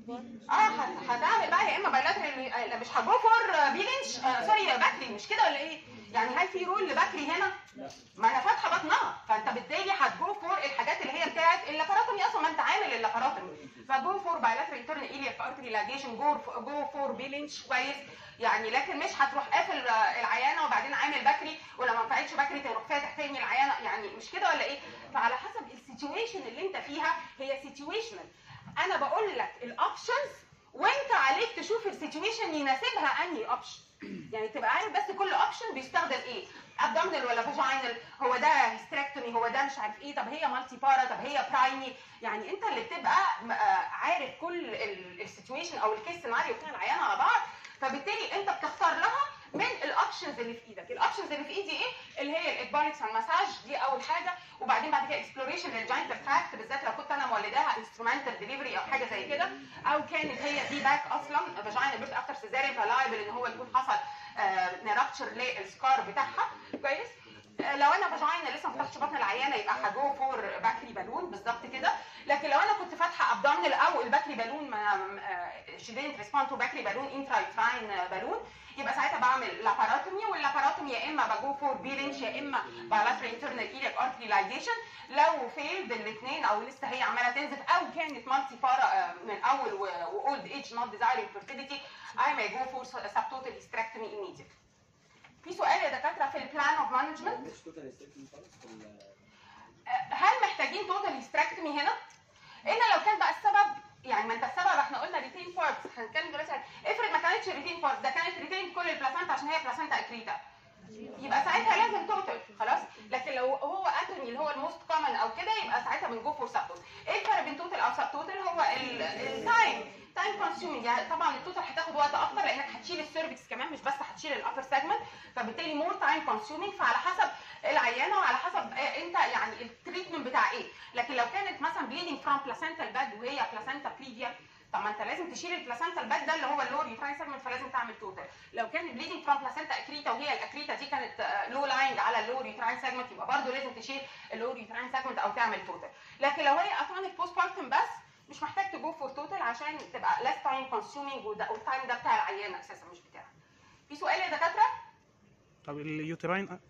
هتعمل بقى يا اما بايلاترال، مش هجو فور بيلينش سوري بكري، مش كده ولا ايه؟ يعني هل في رول لبكري هنا؟ ما انا فاتحه بطنها، فانت بالتالي هتجو فور الحاجات اللي هي بتاعت اللاباراتومي، اصلا ما انت عامل اللاباراتومي، فجو فور بايلاترال انترنال ايلياك ارتري لايجيشن، جو فور بيلينش كويس يعني، لكن مش هتروح قافل العيانه وبعدين عامل بكري ولما ما نفعتش بكري تروح فاتح تاني العيانه، يعني مش كده ولا ايه؟ فعلى حسب السيتويشن اللي انت فيها، هي سيتويشنال. انا بقول لك الاوبشنز وانت عليك تشوف السيتويشن يناسبها انهي اوبشن، يعني تبقى عارف بس كل اوبشن بيستخدم ايه، ابدومينال ولا فاجينال، هو ده هيستريكتومي، هو ده مش عارف ايه، طب هي مالتي بارا، طب هي برايمي، يعني انت اللي بتبقى عارف كل السيتويشن او الكيس سيناريو بتاع العيان على بعض، فبالتالي انت بتختار لها من الاوبشنز الاوبشنز اللي في ايدك. الاوبشنز اللي في ايدي ايه؟ اللي هي الاكباركس مساج دي اول حاجه، وبعدين بعد كده اكسبلوريشن للجاينتال تراكت، بالذات لو كنت انا مولداها انسترومنتال ديليفري او حاجه زي كده، او كانت هي دي باك اصلا فاجينا بيرث افتر سيزاريان، فلايبل ان هو يكون حصل رابتشر للسكار بتاعها. كويس. لو انا فاجينا لسه ما فتحتش بطن العيانه يبقى هجو فور باكري بالون بالظبط كده. لكن لو انا كنت فاتحه ابدومينال او الباكري بالون شي didn't respond to باكري بالون انترايوتراين بالون، يبقى ساعتها بعمل لاباروتومي، واللاباروتومي يا اما بجو فور بيرنج يا اما بايلاترال انترنال ايلياك ارتري لايجيشن. لو فيلد الاثنين او لسه هي عماله تنزف او كانت مالتي بارا من اول واولد ايج نوت ديزايرنج فيرتيليتي I may go for subtotal hysterectomy immediately. في سؤال يا دكاتره في البلان اوف مانجمنت، هل محتاجين توتال هيستراكتومي هنا؟ الا لو كان بقى السبب، يعني ما انت السبب احنا قلنا ريتين بارتس، هنتكلم دلوقتي افرض ما كانتش ريتين بارتس، ده كانت ريتين كل البلاسنتا عشان هي بلاسنتا اكريتا، يبقى ساعتها لازم توتال خلاص. لكن لو هو اتوني اللي هو الموست كومن او كده يبقى ساعتها بنجو فور سب توتال. ايه الفرق بين توتال او سب توتال؟ هو التايم كونسيومينج، يعني طبعا التوتال هتاخد وقت اكتر لانك هتشيل السيرفكس كمان مش بس هتشيل الابر سيجمنت، فبالتالي مور تايم كونسيومينج، فعلى حسب العيانه وعلى حسب انت يعني التريتمنت بتاع ايه. لكن لو كانت مثلا بليدنج فروم بلاسنتا باد وهي بلاسنتا بريفيا، طب ما انت لازم تشيل البلاسنتا الباد ده اللي هو اللور يوتراين سيجمنت، فلازم تعمل توتال. لو كان بليدنج فروم بلاسنتا اكريتا وهي الاكريتا دي كانت لو لاينج على اللور يوتراين سيجمنت، يبقى برضه لازم تشيل اللور يوتراين سيجمنت او تعمل توتال. لكن لو هي اتونيك بوست بارتم بس مش محتاج تجو فور توتال عشان تبقى less time consuming، والتايم ده بتاع العيان اساسا مش بتاعك. في سؤال يا دكاتره؟ طب اليوتراين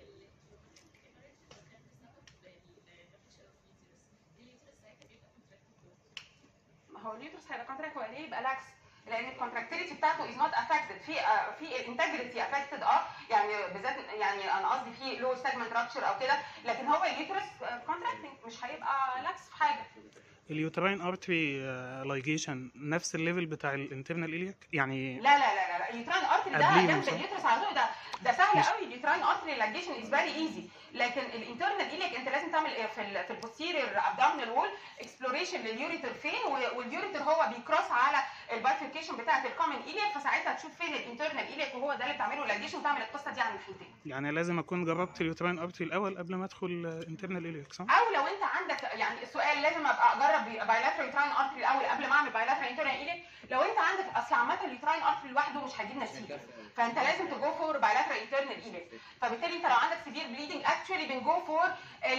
ما هو اليوترس هيبقى كونتراكت ولا يبقى لاكس؟ لان الكونتراكتيليتي بتاعته از نوت افكتد، في الانتجريتي افكتد يعني بالذات، يعني انا قصدي في لو سيجمنت رابتشر او كده، لكن هو اليوترس كونتراكتنج مش هيبقى لاكس في حاجه. اليوتراين ارتري لايجيشن نفس الليفل بتاع الانترنال الياك يعني؟ لا لا لا لا، اليوتراين ارتري ده جنب اليوترس على طول، ده سهل قوي. اليوتراين ارتري لايجيشن از فيري ايزي، لكن الانترنال الياك انت لازم تعمل في البوستيريور ابدومينال وول اكسبلوريشن لليوريتر فين، واليوريتر هو بيكروس على البايفيكيشن بتاعه الكومن الياك، فساعتها تشوف فين الانترنال الياك وهو ده اللي بتعمله لايجيشن، وتعمل القصه دي على الناحيتين. يعني لازم اكون جربت اليوتراين ارتري الاول قبل ما ادخل انترنال الياك صح؟ او لو انت عندك يعني السؤال لازم ابقى اجرب بايلاترال يوتراين ارتري الاول قبل ما اعمل بايلاترال انترنال الياك. لو انت عندك اصل عامه اليوتراين ارتري لوحده مش هيجيب نتيجه، فانت لازم تجو فور بايلاترال انترنال اليك. فبالتالي انت لو عندك سيفير بليدنج اكشولي بنجو فور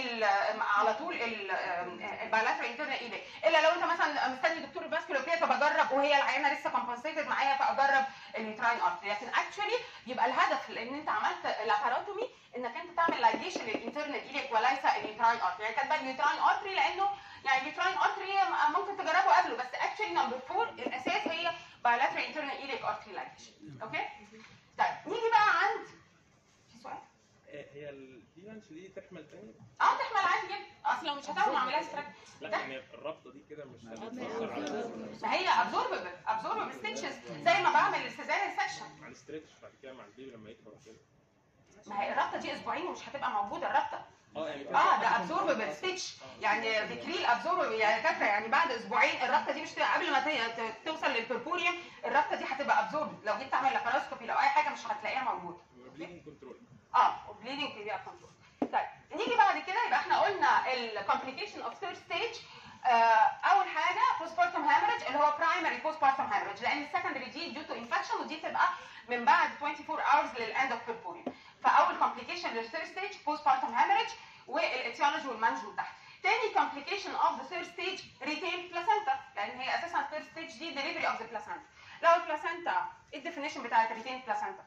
على طول البايلاترال انترنال اليك، الا لو انت مثلا مستني دكتور الفاسكولار كده فبجرب وهي العيانه لسه كومبنسيتد معايا فاجرب اليوتراين ارتري. لكن اكشولي يبقى الهدف لان انت عملت لاباروتومي انك انت تعمل لايجيشن للانترنال اليك وليس اليوتراين ارتري. يعني كاتبه اليوتراين ارتري لانه يعني اليوتراين ارتري ممكن تجربه قبله، بس اكشولي نمبر 4 الاساس هي بايلاترال انترنال اليك ارتري لايجيشن. اوكي؟ طيب نيجي بقى عند في سؤال. هي الديمانش دي تحمل تاني؟ تحمل عادي جدا، اصل لو مش هتعمل عمليه ستراك. لا يعني الرابطه دي كده مش هتاثر على ما هي ابزوربل ستيتشز زي ما بعمل السيزاريان سكشن مع الاسترتش بعد كده مع البيبي لما يكبر كده. ما هي الرابطه دي اسبوعين ومش هتبقى موجوده الرابطه. يعني ده ابزوربل ستيتش، يعني فيكريل ابزوربل يعني كاتره، يعني بعد اسبوعين الرابطه دي مش قبل ما توصل للبربوريوم الرابطه دي هتبقى ابزوربل. لو جيت تعمل لاباروسكوبي لو اي حاجه مش هتلاقيها موجوده. بليدنج كنترول. وبليدنج بيبقى كنترول. طيب نيجي بعد كده يبقى احنا قلنا الكومبليكيشن اوف ثيرد ستيج. اول حاجه بوست بارتم هامرج اللي هو برايمري بوست بارتم هامرج، لان السكندري دي ديو تو انفكشن ودي تبقى من بعد 24 hours للاند اوف بيربوريوم. فاول كومبليكيشن للثيرد ستيج بوست بارتم هامرج والاتيولوجي والمانجمنت بتاعها. تاني كومبليكيشن اوف ذا ثيرد ستيج ريتين بلاسنتا، لان هي اساسا الثيرد ستيج دي ديليفري اوف ذا بلاسنتا. لو البلاسنتا الديفينيشن بتاعت ريتين بلاسنتا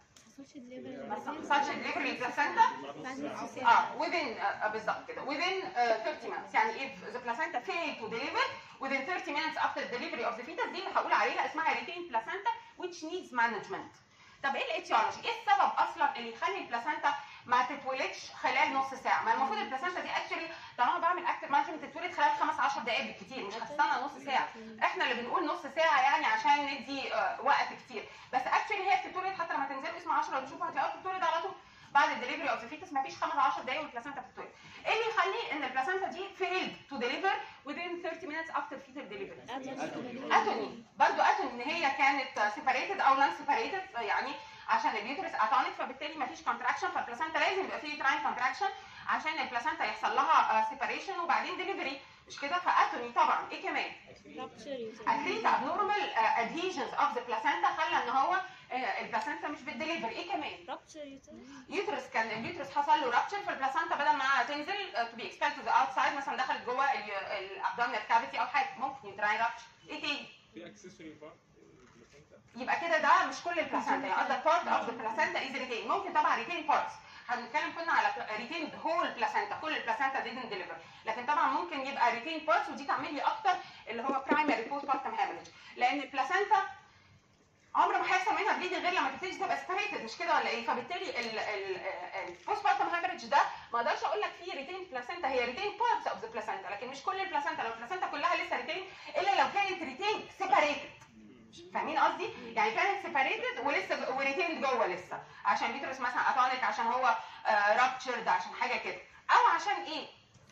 such a delivery placenta within بالظبط كده within 30 minutes. يعني if the placenta failed to deliver within 30 minutes after delivery of the fetus دي اللي هقول عليها اسمها retained placenta which needs management. طب ايه الاتيولوجي؟ ايه السبب اصلا اللي يخلي البلاسنتا ما تتولدش خلال نص ساعه؟ ما المفروض البلاسنتا دي اكشلي طالما بعمل اكتف مانجمنت تتولد خلال 5-10 دقائق بالكتير، مش هتستنى نص ساعه. احنا اللي بنقول نص ساعه يعني عشان ندي وقت كتير، بس اكشلي هي بتتولد حتى لما تنزلوا اسم 10 وتشوفوا هتلاقوها بتتولد على طول بعد الدليفري اوف ذا فيتس، ما فيش 5-10 دقائق والبلاسنتا بتتولد. ايه اللي يخلي ان البلاسنتا دي failed to deliver within 30 minutes after fetal delivery؟ اتوني برضه اتوني ان هي كانت separated او non separated، يعني عشان اليوترس اتونيك، فبالتالي مفيش كونتراكشن، فالبلاسنتا لازم يبقى فيه يوتراين كونتراكشن عشان البلاسنتا يحصل لها سيباريشن وبعدين ديليفري، مش كده؟ فاتوني طبعا. ايه كمان؟ اكريتا abnormal adhesions of the placenta خلى ان هو البلاسنتا مش بالدليفري. ايه كمان؟ يوترس، كان اليوترس حصل له رابتشر، فالبلاسنتا بدل ما تنزل to be expelled to the outside مثلا دخلت جوه الابدومينال كافيتي او حاجه، ممكن يوتراين رابتشر. ايه تاني؟ في اكسسوري بارت البلاسنتا. يبقى كده ده مش كل البلاسنتا، يعني قصدك بارت اوف ذا بلاسنتا از ريتين. ممكن طبعا ريتين بارتس، هنتكلم كنا على ريتين هول بلاسنتا، كل البلاسنتا didn't ديليفر، لكن طبعا ممكن يبقى ريتين بارتس، ودي تعمل لي اكتر اللي هو برايمري بوست بارتم هامرج، لان البلاسنتا عمر ما هيحصل منها بليدنج غير لما تبتدي تبقى سبريتد، مش كده ولا ايه؟ فبالتالي البوست بارتم هامرج ده ما اقدرش اقول لك فيه ريتين بلاسنتا، هي ريتين بارتس اوف ذا بلاسنتا، لكن مش كل البلاسنتا. لو البلاسنتا كلها لسه ريتين، الا لو كانت ريتين سيبريتد، فاهمين قصدي؟ يعني كانت سيبريتد ولسه وريتيند جوه لسه، عشان بيترس مثلا اتونيك، عشان هو رابتشرد، عشان حاجه كده، او عشان ايه؟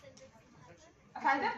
فاهم؟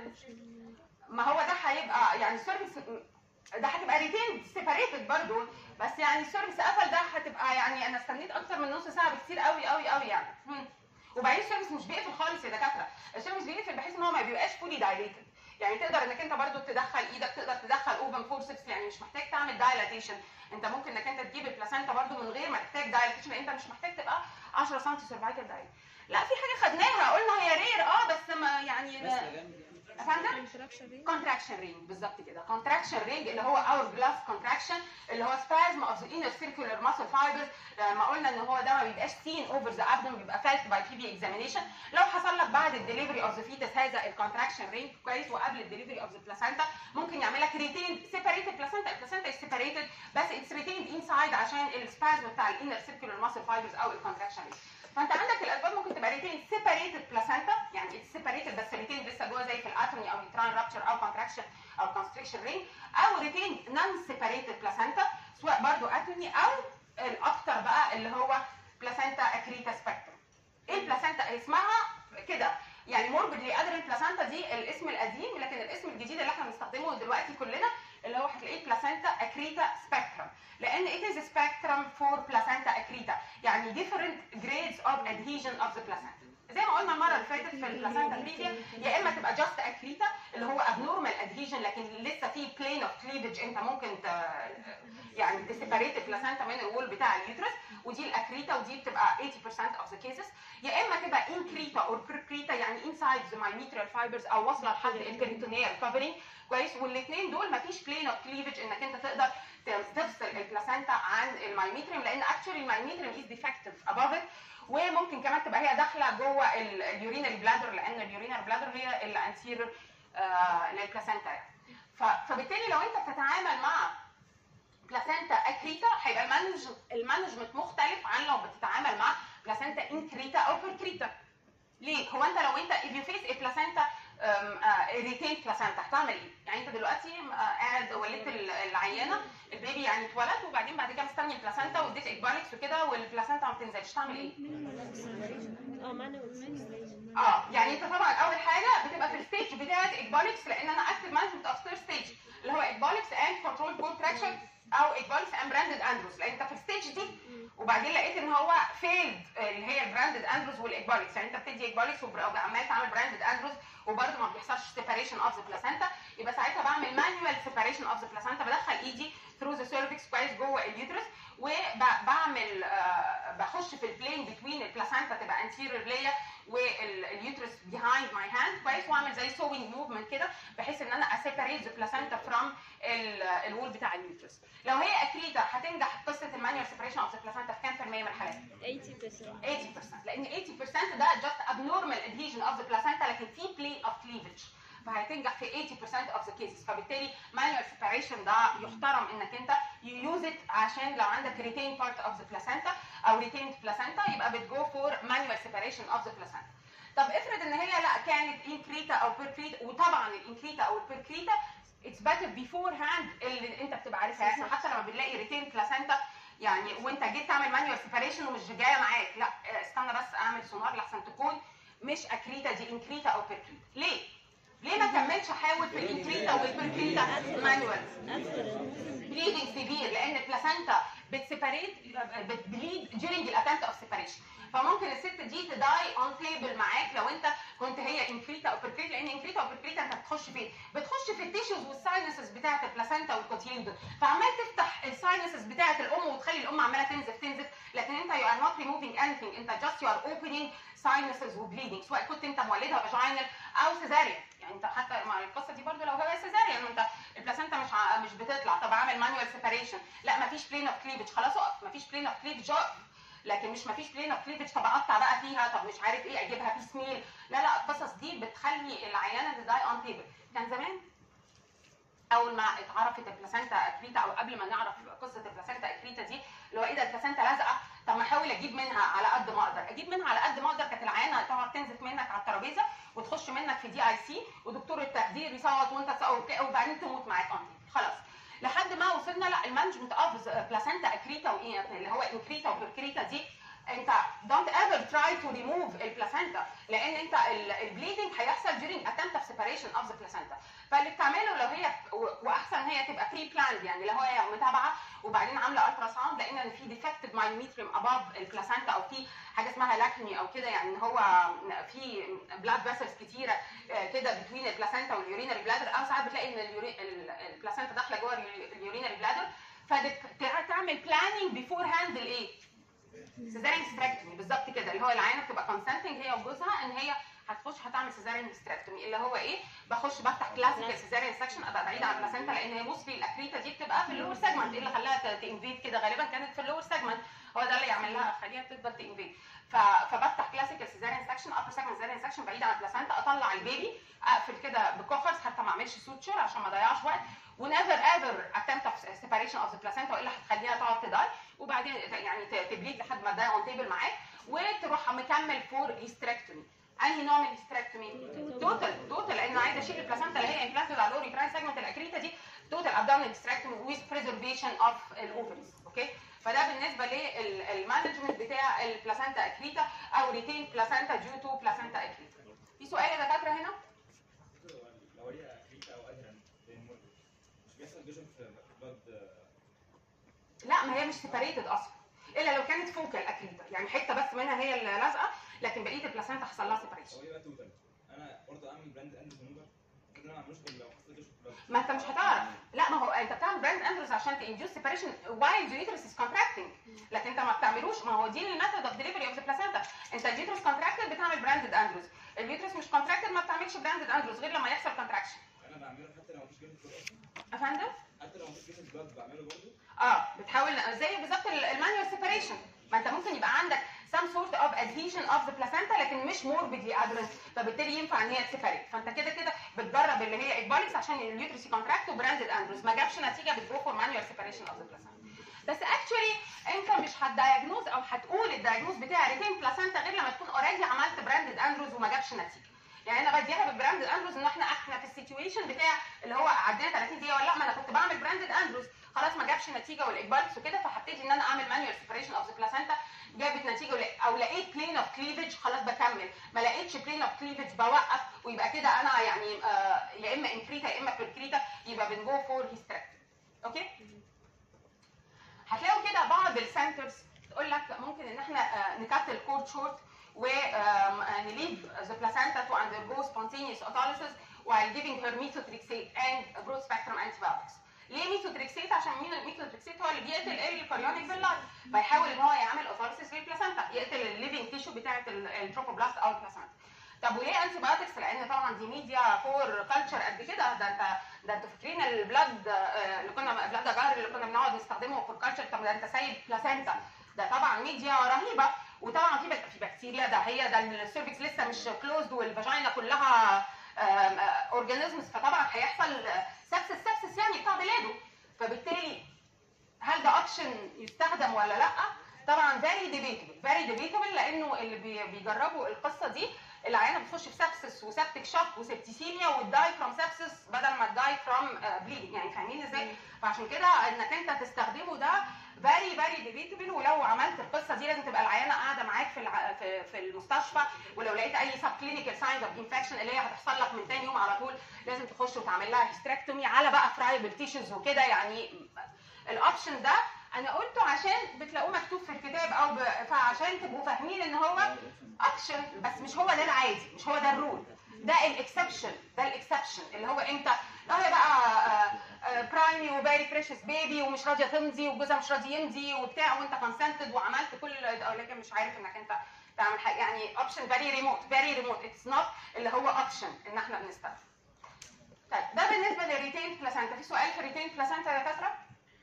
ما هو ده هيبقى يعني السيرفيس ده هتبقى ريتيند سيبريتد برضه، بس يعني السيرفيس قفل ده هتبقى يعني انا استنيت اكتر من نص ساعه بكتير قوي قوي قوي يعني. وبعدين السيرفيس مش بيقفل خالص يا دكاتره، السيرفيس بيقفل بحيث ان هو ما بيبقاش فولي دايليتد، يعني تقدر انك انت برضو تدخل ايدك، تقدر تدخل اوبن فورسبس، يعني مش محتاج تعمل دايلاتيشن، انت ممكن انك انت تجيب البلاسنتا برضو من غير ما تحتاج دايلاتيشن، لان انت مش محتاج تبقى 10 سم سيرفايكال دايل. لا في حاجه خدناها قلنا هي رير بس ما يعني فاهم؟ كونتراكشن رينج بالظبط كده، كونتراكشن رينج اللي هو اور جلاس كونتراكشن، اللي هو سبازم اوف ذا انر سيركولار ماسل فايبرز، ما قلنا ان هو ده ما بيبقاش سين اوفر ذا ابدومن، بيبقى فالت باي بي بي اكزامينيشن. لو حصل لك بعد الدليفري اوف ذا فيتس هذا الكونتراكشن رينج كويس، وقبل الدليفري اوف ذا بلاسنتا ممكن يعمل لك ريتيند سيبريتد بلاسنتا، البلاسنتا از سيبريتد بس اتس ريتيند انسايد عشان السبازم بتاع الانر سيركولار ماسل فايبرز او الكونتراكشن رينج. فانت عندك الاسباب ممكن تبقى ريتين سيبريتد بلاسنتا، يعني اتس سيبريتد بس ريتين لسه جوه زي في الاتوني او يوتراين رابتشر او كونتراكشن او كونستريكشن رينج، او ريتين نون سيبريتد بلاسنتا سواء برضو اتوني او الاكتر بقى اللي هو بلاسنتا اكريتا سبكترم. ايه البلاسنتا اسمها كده يعني موربيدلي ادرنت بلاسنتا، دي الاسم القديم، لكن الاسم الجديد اللي احنا بنستخدمه دلوقتي كلنا اللي هو هتلاقيه بلاسنتا اكريتا سبكترم، لان it is a spectrum for placenta accreta، يعني different grades of adhesion of the placenta. زي ما قلنا المره اللي فاتت في البلاسنتا بريفيا، يا اما تبقى just accreta اللي هو abnormal adhesion لكن لسه في plane of cleavage، انت ممكن يعني تسيبريت البلاسنتا من الوول بتاع اليوترس، ودي الاكريتا ودي بتبقى 80% of the cases. يا اما تبقى increta or percreta يعني inside the myometrial fibers او واصله لحد البريتونيال covering كويس، والاثنين دول مفيش plane of cleavage انك انت تقدر تفصل البلاسنتا عن المايوميتريوم، لان اكشولي المايوميتريوم از ديفكتيف اباف ات، وممكن كمان تبقى هي داخله جوه اليورينري بلادر، لان اليورينري بلادر هي الانتيريور للبلاسنتا يعني. فبالتالي لو انت بتتعامل مع بلاسنتا اكريتا هيبقى المانجمنت مختلف عن لو بتتعامل مع بلاسنتا انكريتا او بيركريتا. ليه؟ هو انت لو انت if you face a placenta retained placenta هتعمل ايه؟ يعني انت دلوقتي قاعد ولدت العيانه البيبي يعني اتولد، وبعدين بعد كده مستني البلاسنتا واديت اكباركس وكده والبلاسنتا ما بتنزلش، تعمل ايه؟ يعني انت طبعا اول حاجه بتبقى في الستيج بتاعت اكباركس، لان انا اكتف مانجمنت اوف ثيرد ستيج اللي هو اكباركس اند كنترول كونتراكشن او اكباركس اند براندد اندروس، لان انت في الستيج دي وبعدين لقيت ان هو فيلد اللي هي البراندد اندروس والاكباركس، يعني انت بتدي اكباركس وعمال تعمل براندد اندروس وبرده ما بيحصلش سيباريشن اوف ذا بلاسنتا، يبقى ساعتها بعمل مانوال سيباريشن اوف ذا بلاسنتا، بدخل ايدي ثرو ذا سيرفكس كويس جوه اليوترس، وبعمل بخش في البلين بتوين البلاسنتا تبقى انتيريور ليا واليوترس بيهايند ماي هاند كويس، واعمل زي سوينج موفمنت كده بحيث ان انا اسيباريت ذا بلاسنتا فروم الوول بتاع اليوترس. لو هي اكريتا هتنجح قصه المانوال سيباريشن اوف ذا بلاسنتا في كام في المية من الحالات؟ 80%، لان 80% ده just abnormal adhesion of the placenta لكن في plane of cleavage، فهتنجح في 80% of the cases. فبالتالي manual separation ده يحترم انك انت you use it عشان لو عندك retained part of the placenta او retained placenta يبقى بتجو for manual separation of the placenta. طب افرض ان هي لا كانت increta او percreta، وطبعا الانكريتا او البركريتا it's better beforehand اللي انت بتبقى عارفها، احنا حتى لما بنلاقي retained placenta يعني وانت جيت تعمل مانيوال سيباريشن ومش جايه معاك، لا استنى بس اعمل سونار لحسن تكون مش اكريتا دي انكريتا او بيركريتا. ليه ما كملش احاول في الانكريتا والبيركريتا مانيوال؟ بليدنج سيفير، لان البلاسنتا بتسيبريت بتبليد during الاتمت اوف سيبريشن. فممكن الست دي تداي اون تيبل معاك لو انت كنت هي انكريتا او بيركريتا، لان انكريتا او بيركريتا انت بتخش فين؟ بتخش في التيشوز والساينسز بتاعه البلاسنتا والكوتيلين دول، فعمال تفتح الساينسز بتاعه الام وتخلي الام عماله تنزف، لكن انت يو ار نوت ريموفينج انثينج، انت جاست يو ار اوبننج ساينسز وبليدنج، سواء كنت انت مولدها فاجينال او سيزاريان. يعني انت حتى مع القصه دي برضو لو هو سيزاريان انت البلاسنتا مش بتطلع، طب عامل مانوال سيباريشن، لا مفيش بلين اوف كليفج، خلاص اقف، مفيش بلين اوف كليفج اقف. لكن مش مفيش بلين اوف كليفج طب اقطع بقى فيها، طب مش عارف ايه اجيبها بيس ميل، لا القصص دي بتخلي العيانه تداي اون تيبل. كان زمان اول ما اتعرفت البلاسنتا اكريتا او قبل ما نعرف قصه البلاسنتا اكريتا دي اللي هو ايه ده البلاسنتا لازقه، طب ما احاول اجيب منها على قد ما اقدر، كانت العيانه تقعد تنزف منك على الترابيزه وتخش منك في دي اي سي ودكتور التخدير يصوت وانت وبعدين تموت معاك خلاص. لحد ما وصلنا لا المانجمنت اوف بلاسنتا اكريتا وايه اللي هو انكريتا وبيركريتا دي، انت don't ever try to remove البلاسنتا لان انت البليدنج هيحصل during attempt of separation of the placenta. فاللي بتعمله لو هي واحسن هي تبقى بري بلاند، يعني لو هي متابعه وبعدين عامله الترا ساوند لان في ديفكتد مايوميتريم اباف البلاسنتا او في حاجه اسمها لاكني او كده، يعني هو في بلاد فيسلز كتيره كده بين البلاسنتا واليورينري بلادر، او ساعات بتلاقي ان البلاسنتا داخله جوه اليورينري بلادر، فتعمل بلاننج بيفور هاند الايه؟ سيزاريان ستراكتومي بالظبط كده، اللي هو العيانه بتبقى كونسنتنج هي وجوزها ان هي هتعمل سيزاريان ستراكتومي، اللي هو ايه؟ بفتح كلاسيكال سيزاريان سكشن ابقى بعيده عن البلاسنتا لان هي موستلي الاكريتا دي بتبقى في اللور سيجمنت، ايه اللي خلاها تنفيد كده؟ غالبا كانت في اللور سيجمنت، هو ده اللي يعمل لها خليها تفضل تنفيد. فبفتح كلاسيكال سيزاريان سكشن ابر سيجمنت سيزاريان سكشن بعيده عن البلاسنتا، اطلع البيبي اقفل كده بكوفرز حتى ما اعملش سوتشر عشان ما اضيعش وقت، ونيفر ايفر اتمت اوف سيباريشن اوف ذا بلاسنتا والا هتخليها تقعد تداي وبعدين يعني تبليد لحد ما تداي اون تيبل معاك وتروح مكمل فور هيستريكتومي. انهي نوع من الهيستريكتومي؟ توتال لان عايزه اشيل البلاسنتا اللي هي امبلانتد على اللوري براين سيجمنت الاكريتا دي، توتال ابدومينال هيستريكتومي ويز بريزرفيشن اوف الاوفريز. اوكي، فده بالنسبه للمانجمنت بتاع البلاسنتا اكريتا او ريتين بلاسنتا ديو تو بلاسنتا اكريتا. في سؤال يا دكاتره هنا؟ لو هي اكريتا او ادهن مش بيحصل فيجن في بلاد؟ لا ما هي مش سيباريتد اصلا الا لو كانت فوكال اكريتا، يعني حته بس منها هي اللي لازقه لكن بقيه البلاسنتا حصل لها سيباريشن. هو ايه بقى توتال؟ انا برضه اعمل براند اندروز مانوفر كده ما اعملوش لو حصل فيجن في بلاد. ما انت مش هتعرف، لا ما هو انت بتعمل براند اندروز عشان تانديوس سيباريشن وايل ذا يوترس از كونتراكتنج، لكن انت ما بتعملوش، ما هو دي الميثود اوف ديليفري اوف ذا بلاسنتا، انت اليوترس كونتراكتد بتعمل براندد اندروز، اليوترس مش كونتراكتد ما بتعملش براندد اندروز غير لما يحصل كونتراكشن. انا بعمله حتى لو مفيش فيجن في بلاد يا فندم؟ حتى لو مفيش فيجن في بلاد بعمله برضه؟ بتحاول زي بالظبط المانيوال سيباريشن، ما انت ممكن يبقى عندك some sort of adhesion of the placenta لكن مش morbidly adherent، فبالتالي ينفع ان هي تسيباريت، فانت كده بتجرب اللي هي اكبالكس عشان اليوترس كونتراكت وبراندد اندروز، ما جابش نتيجه بتجو فور مانيوال سيباريشن اوف ذا placenta. بس اكشولي انت مش هتدايجنوز او هتقول الدايجنوز بتاع ريتين بلاسنتا غير لما تكون اوريدي عملت براندد اندروز وما جابش نتيجه. يعني انا بديها بالبراندد اندروز ان احنا في السيتويشن بتاع اللي هو عدينا 30 دقيقه ولا لا، ما انا كنت بعمل براندد اندروز خلاص ما جابش نتيجه والاكبالكس وكده، فهبتدي ان انا اعمل مانيوال سيباريشن اوف ذا بلاسنتا، جابت نتيجه او لقيت بلين اوف كليفج خلاص بكمل، ما لقيتش بلين اوف كليفج بوقف، ويبقى كده انا يعني يا اما انكريتا يا اما بيركريتا، يبقى بنجو فور هيستريكتومي. اوكي، هتلاقوا كده بعض السنترز تقول لك ممكن ان احنا نكت الكورد شورت ونليف ذا بلاسنتا تو undergo spontaneous autolysis while giving her methotrexate and broad spectrum antibiotics. ليه ميثوتريكسيت؟ عشان الميثوتريكسيت هو اللي بيقتل الكاريونيك فيلاي، فيحاول ان هو يعمل اوثورسيس للبلاسنتا، يقتل الليفنج تيشو بتاعه التروفوبلاست او البلاسنتا. طب وليه انتي بايوتكس؟ لان طبعا دي ميديا فور كلتشر قد كده، ده انتوا فاكرين البلاد اللي كنا بلاد اجار اللي كنا بنقعد نستخدمه فور كلتشر، طب ده انت سايب بلاسنتا، ده طبعا ميديا رهيبه، وطبعا في بكتيريا، ده السيرفكس لسه مش كلوزد والفاجينا كلها اورجانيزمز، فطبعا هيحصل سبسس يعني بتاع بلاده، فبالتالي هل ده اوبشن يستخدم ولا لا؟ طبعا فيري ديبيتبل لانه اللي بيجربوا القصه دي العيانه بتخش في سبسس وسبتك شوك وسبتيسيميا وتداي فروم سبسس بدل ما تداي فروم بليدنج، يعني فاهمين ازاي؟ فعشان كده انك انت تستخدمه ده فيري ديبيتبل، ولو عملت القصه دي لازم تبقى العيانه قاعده معاك في المستشفى، ولو لقيت اي سب كلينيكال ساينز اوف انفكشن اللي هي هتحصل لك من تاني يوم على طول لازم تخش وتعمل لها هيستريكتومي على بقى فرايبل تيشوز وكده، يعني الاوبشن ده انا قلته عشان بتلاقوه مكتوب في الكتاب او فعشان تبقوا فاهمين ان هو اكشن، بس مش هو ده العادي، مش هو ده الرول، ده الاكسبشن، ده الاكسبشن اللي هو امتى لو هي بقى برايمي وباري بريشس بيبي ومش راضيه تمضي وجوزها مش راضي يمضي وبتاع وانت كونسنتد وعملت كل لكن مش عارف انك انت تعمل حاجه، يعني اوبشن فيري ريموت اتس نوت اللي هو اوبشن ان احنا بنستخدم. طيب ده بالنسبه للريتين بلاسنتا. في سؤال في الريتين بلاسنتا يا دكاتره؟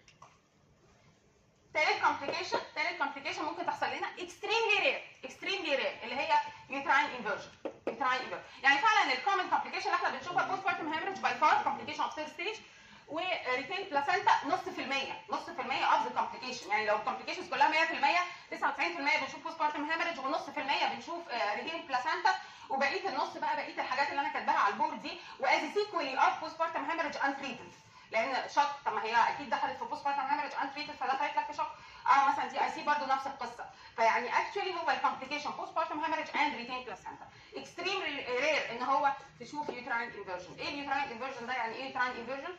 تالت كومبليكيشن ممكن تحصل لنا اكستريملي رير اللي هي يوتراين انفيرجن. يعني فعلا الكومن كومبليكيشن اللي احنا بنشوفها بوست بارتم هيمرج باي فار كومبليكيشن اوف ثيرد ستيج، وريتين بلاسنتا نص في المية اوف ذا كومبليكيشن. يعني لو الكومبليكيشنز كلها 100% 99% بنشوف بوست بارتم هيمرج ونص في المية بنشوف ريتين بلاسنتا، وبقيه النص بقى بقيه الحاجات اللي انا كاتباها على البورد دي واز سيكولي اوف بوست بارتم هيمرج انتريتد. لان شوك، طب ما هي اكيد دخلت في بوست بارتم هيمرج انتريتد فدخلت لك في شوك. مثلا دي اي سي برضه نفس القصه. فيعني اكشولي هو الكومبليكيشن بوست بارتم هيمرج اند ريتين بلاسنتا اكستريم رير ان هو تشوف يوتراين انفيرجن. ايه اليوتراين انفيرجن ده؟ يعني ايه يوتراين انفيرجن؟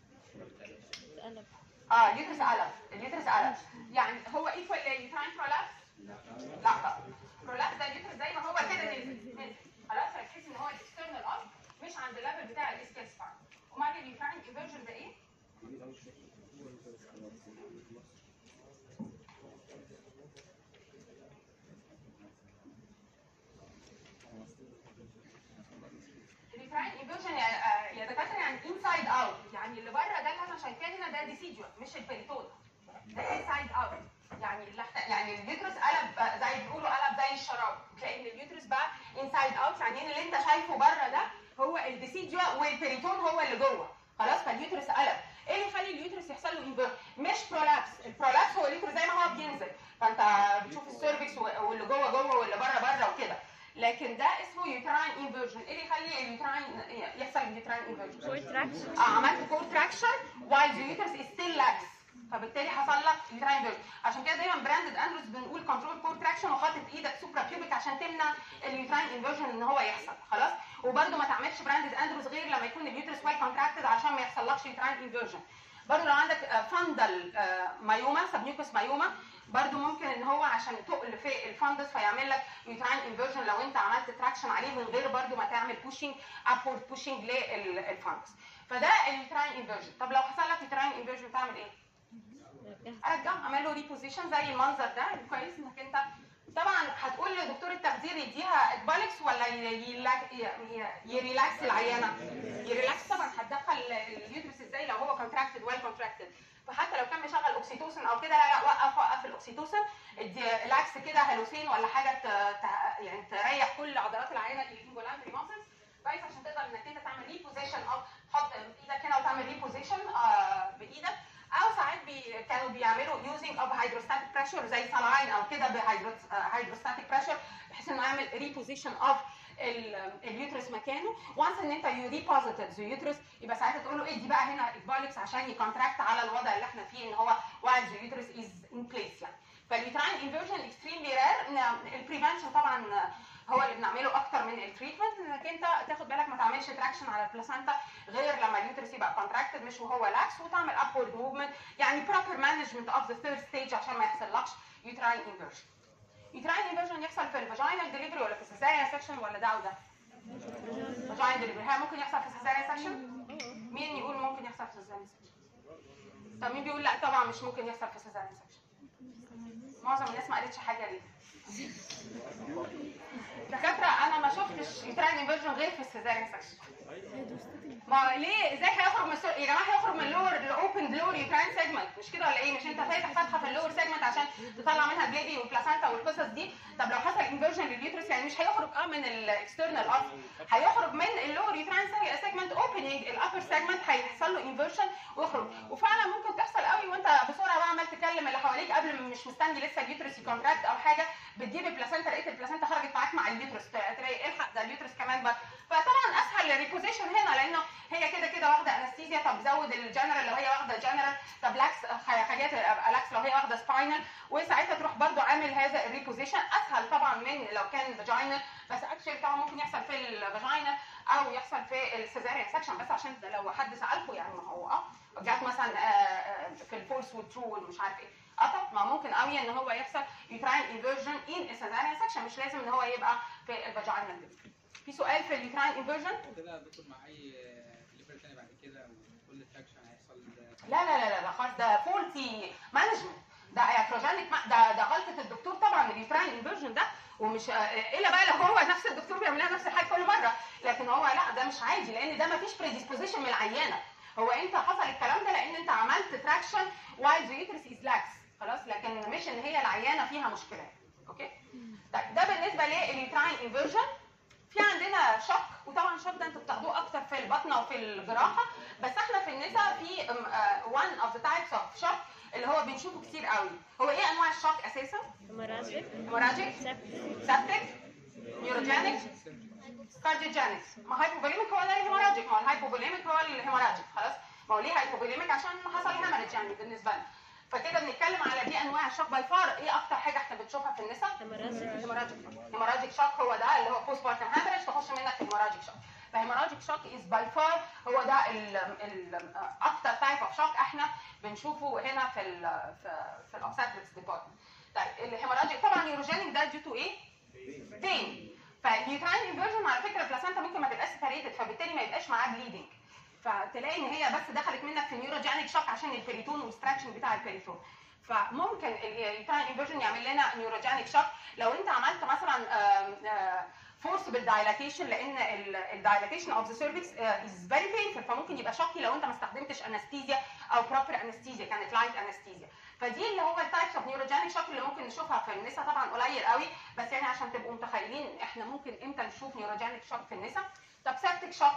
اليوترس قلب. يعني هو ايكوال يوتراين برولابس؟ لا طبعا. برولابس ده اليوترس زي ما هو كده نزل خلاص، هتحس ان هو الاكسترنال اب مش عند الليفل بتاع الاسكال سباين. امال اليوتراين انفيرجن ده ايه؟ اليوتراين انفيرجن يا دكاتره يعني انسايد اوت، يعني اللي بره ده اللي انا شايفاه هنا ده ديسيديو مش البريتون، ده انسايد اوت. يعني اليوترس قلب زي ما بيقولوا قلب زي الشراب، تلاقي ان اليوترس بقى انسايد اوت، يعني اللي انت شايفه بره ده هو الديسيديو والبريتون هو اللي جوه خلاص. فاليوترس قلب. ايه اللي يخلي اليوترس يحصل له انفيرجن؟ مش برولابس. البرولابس هو اليوترس زي ما هو بينزل، فانت بتشوف السيرفكس واللي جوه واللي بره وكده، لكن ده اسمه يوتراين انفيرجن. ايه اللي يخلي اليوتراين يحصل اليوتراين انفيرجن؟ عملت كونتراكشن while the uterus is still lax، فبالتالي حصل لك يوتراين انفيرجن. عشان كده دايما براندد اندروس بنقول كنترول كونتراكشن وحاطط ايدك سوبرا بيوبيك عشان تمنع اليوتراين انفيرجن ان هو يحصل خلاص. وبرده ما تعملش براندد اندروس غير لما يكون اليوترس ويل كونتراكتد عشان ما يحصلكش يوتراين انفيرجن. برده لو عندك فاندل مايوما سبنيوكس مايوما برضو ممكن ان هو عشان تقل في الفندس فيعمل لك يوتراين انفيرجن لو انت عملت تراكشن عليه من غير برضو ما تعمل بوشنج ابورد بوشنج للفندس. فده اليوتراين انفيرجن. طب لو حصل لك يوتراين انفيرجن تعمل ايه؟ ارجع اعمل له ريبوزيشن زي المنظر ده. كويس انك انت طبعا هتقول لدكتور التخدير يديها ادبالكس ولا يريلاكس العيانه؟ يريلاكس طبعا. هتدخل اليوترس ازاي لو هو كونتراكتد ويل كونتراكتد؟ فحتى لو كان مشغل اوكسيتوسن او كده لا وقف الاوكسيتوسن، ادي العكس كده هالوسين ولا حاجه يعني تريح كل عضلات العينه اللي في فولانتري ماسلز كويس عشان تقدر انك انت تعمل ريبوزيشن او تحط ايدك هنا وتعمل ريبوزيشن بايدك. او ساعات كانوا بيعملوا يوزنج اوف هيدروستاتيك بريشر زي سلاين او كده بهيدروستاتيك بريشر بحيث انه يعمل ريبوزيشن اوف اليوترس مكانه. وانس ان انت يو ديبوزيتد ذا يوترس يبقى ساعتها تقول له ادي بقى هنا البالكس عشان يكونتراكت على الوضع اللي احنا فيه ان هو while the uterus is in place يعني. فاليوتراين انفيرجن اكستريملي رير. البريفنشن طبعا هو اللي بنعمله اكتر من التريتمنت، انك انت تاخد بالك ما تعملش تراكشن على البلاسنتا غير لما اليوترس يبقى كونتراكتد مش وهو لاكس، وتعمل ابورد موفمنت يعني بروبر مانجمنت اوف ذا ثيرد ستيج عشان ما يحصلكش يوتراين انفيرجن. يوتراين انفيرجن يحصل في الفاجينال ديليفري ولا في السيزاريان سكشن ولا ده وده؟ فاجينال ديليفري. ها ممكن يحصل في السيزاريان سكشن؟ مين يقول ممكن يحصل في السيزاريان سكشن؟ طب مين بيقول لا طبعا مش ممكن يحصل في السيزاريان سكشن؟ معظم الناس ما قالتش حاجه ليه. دكاتره انا ما شفتش يوتراين انفيرجن غير في السيزاريان سكشن. ما ليه ازاي هيخرج من يا جماعه هيخرج من اللور الاوبن لور يوتراين سيجمنت مش كده ولا ايه؟ مش انت فاتح فتحه في اللور سيجمنت عشان تطلع منها البيبي والبلاسنتا والقصص دي؟ طب لو حصل انفيرجن لليوترس يعني مش هيخرج من الاكسترنال اب، هيخرج من اللور يوتراين سيجمنت اوبننج الابر سيجمنت هيحصل له انفيرجن ويخرج. وفعلا ممكن تحصل قوي وانت بسرعه بقى عمال تكلم اللي حواليك قبل ما مش مستني لسه اليوترس يكونتراكت او حاجه، بتجيب البلاسنتا لقيت البلاسنتا خرجت معاك مع اليوترس تلاقي الحق ده اليوترس كمان بقى. فطبعا اسهل الريبوزيشن هنا لانه هي كده واخده انستيزيا. طب زود الجنرال لو هي واخده جنرال، طب لاكس حاجات لاكس لو هي واخده سباينال، وساعتها تروح برضو عامل هذا الريبوزيشن. اسهل طبعا من لو كان فاجينال، بس اكشلي طبعا ممكن يحصل في الفاجينا او يحصل في السيزاريان سكشن، بس عشان لو حد سالكم يعني ما هو جات مثلا في الفولس والترو ومش عارف ايه، طب ما ممكن قوي ان هو يحصل يوتراين انفيرجن ان السيزاريان سكشن، مش لازم ان هو يبقى في الفاجينال. في سؤال في اليوتراين انفيرجن؟ كده دكتور مع اي ليفر تاني بعد كده وكل تراكشن هيحصل لا لا لا لا خالص، ده فولتي مانجمنت، ده اياتروجينيك، ده غلطه الدكتور طبعا اليوتراين انفيرجن ده، ومش الا بقى لو هو نفس الدكتور بيعملها نفس الحاجه كل مره، لكن هو لا ده مش عادي، لان ده ما فيش بريديسبوزيشن من العيانه، هو انت حصل الكلام ده لان انت عملت تراكشن وايل ذا يوترس از لاكس خلاص، لكن مش ان هي العيانه فيها مشكله. اوكي، طيب ده بالنسبه لليوتراين انفيرجن. في عندنا شك، وطبعا الشك ده انتوا بتاخدوه اكتر في البطنه وفي الجراحه، بس احنا في النساء في one of the types of shock اللي هو بنشوفه كتير قوي. هو ايه انواع الشوك اساسا؟ هيموراجيك، سابتيك، نيوروجينيك، كارديوجينيك. ما هايبوفوليميك هو ده الهيموراجيك، ما هو الهايبوفوليميك هو الهيموراجيك خلاص، ما هو ليه هايبوفوليميك؟ عشان حصل هيموريدج يعني بالنسبه لنا. فكده بنتكلم على دي انواع الشوك. باي فار ايه اكتر حاجه احنا بنشوفها في النساء؟ هيموراجيك شوك، هو ده اللي هو بوست بارتم هامرج، تخش منك في هيموراجيك شوك. فهيموراجيك شوك از باي فار هو ده اكتر تايب اوف شوك احنا بنشوفه هنا في الاوبستريكس ديبارتمنت. طيب الهيموراجيك طبعا نيوروجينيك ده ديو تو ايه؟ بين. فاليوتراين انفيرجن على فكره البلاسنتا ممكن ما تبقاش سيبريتد، فبالتالي ما يبقاش معاه بليدنج، فتلاقي ان هي بس دخلت منك في نيوروجينيك شوك عشان البريتون والستراكشن بتاع البريتون. فممكن اليوتراين انفيرجن يعمل لنا نيوروجينيك شوك لو انت عملت مثلا فورسبل دايلاتيشن، لان الدايلاتيشن اوف ذا سيرفكس از فيري بينفل، فممكن يبقى شوكي لو انت ما استخدمتش انستيزيا او بروبر انستيزيا، كانت لايت انستيزيا. فدي اللي هو التايبس اوف نيوروجينيك شوك اللي ممكن نشوفها في النساء، طبعا قليل قوي، بس يعني عشان تبقوا متخيلين احنا ممكن امتى نشوف نيوروجينيك شوك في النساء. طب سيبتيك شوك،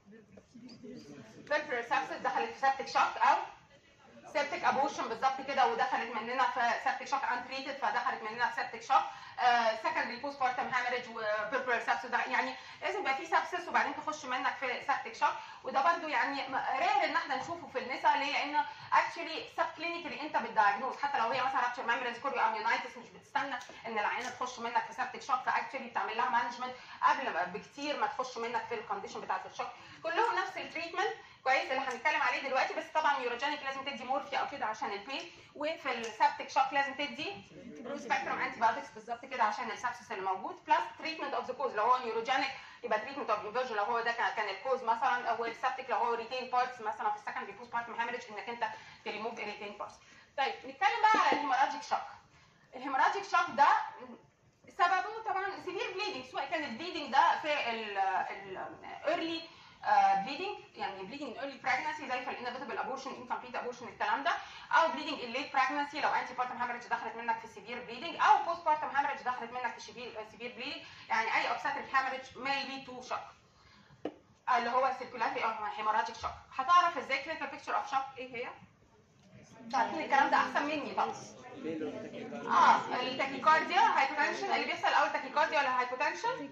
فيلتر سابسس دخلت في سيبتيك شوك، او سيبتيك ابوشن بالظبط كده ودخلت مننا في سيبتيك شوك انتريتد فدخلت مننا في سيبتيك شوك. سكندري بوست بارتم هامرج وبيربرال سابسس، ده يعني لازم يبقى في سابسس وبعدين تخش منك في سيبتيك شوك، وده برده يعني رير ان احنا نشوفه في النساء. ليه؟ لان اكشلي سب كلينيكالي انت بتدايجنوز، حتى لو هي مثلا رابتشر ميمبرينز كوريو اميونايتس مش بتستنى ان العيانه تخش منك في سيبتيك شوك، فاكشلي بتعمل لها مانجمنت قبل بكتير ما تخش منك في الكونديشن بتاعت الشوك. كلهم نفس التريتمنت كويس اللي هنتكلم عليه دلوقتي، بس طبعا نيوروجينيك لازم تدي مورفيا او كده عشان البين، وفي السبتيك شوك لازم تدي برو سبيكترم انتي بايوتكس بالظبط كده عشان السبسس اللي موجود، بلس تريتمنت اوف ذا كوز. لو هو نيوروجينيك يبقى تريتمنت اوف انفيرجن لو هو ده كان الكوز مثلا، او السبتيك لو هو ريتين بارتس مثلا في السكندري بوست بارتم هامرج انك انت تريموف الريتين بارتس. طيب نتكلم بقى على الهيموراجيك شوك. الهيموراجيك شوك ده سببه طبعا سيفير بليدنج، سواء كان البليدنج ده في الايرلي بليدنج، يعني بليدنج ايرلي براجنسي زي في الانفيتابل ابورشن، انكمبليت ابورشن الكلام ده، او بليدنج الليت براجنسي لو انتي بارتم هامرج دخلت منك في سيفير بليدنج، او بوست بارتم هامرج دخلت منك في سيفير بليدنج. يعني اي اوبستريك هامرج may lead to shock اللي هو سيركولاتري او هيموراجيك شوك. هتعرف ازاي كلينيكال بيكتشر اوف شوك ايه هي؟ عارفين الكلام ده احسن مني طبعا. التاكيكارديا، هايبوتنشن، اللي بيحصل الاول تاكيكارديا ولا هايبوتنشن؟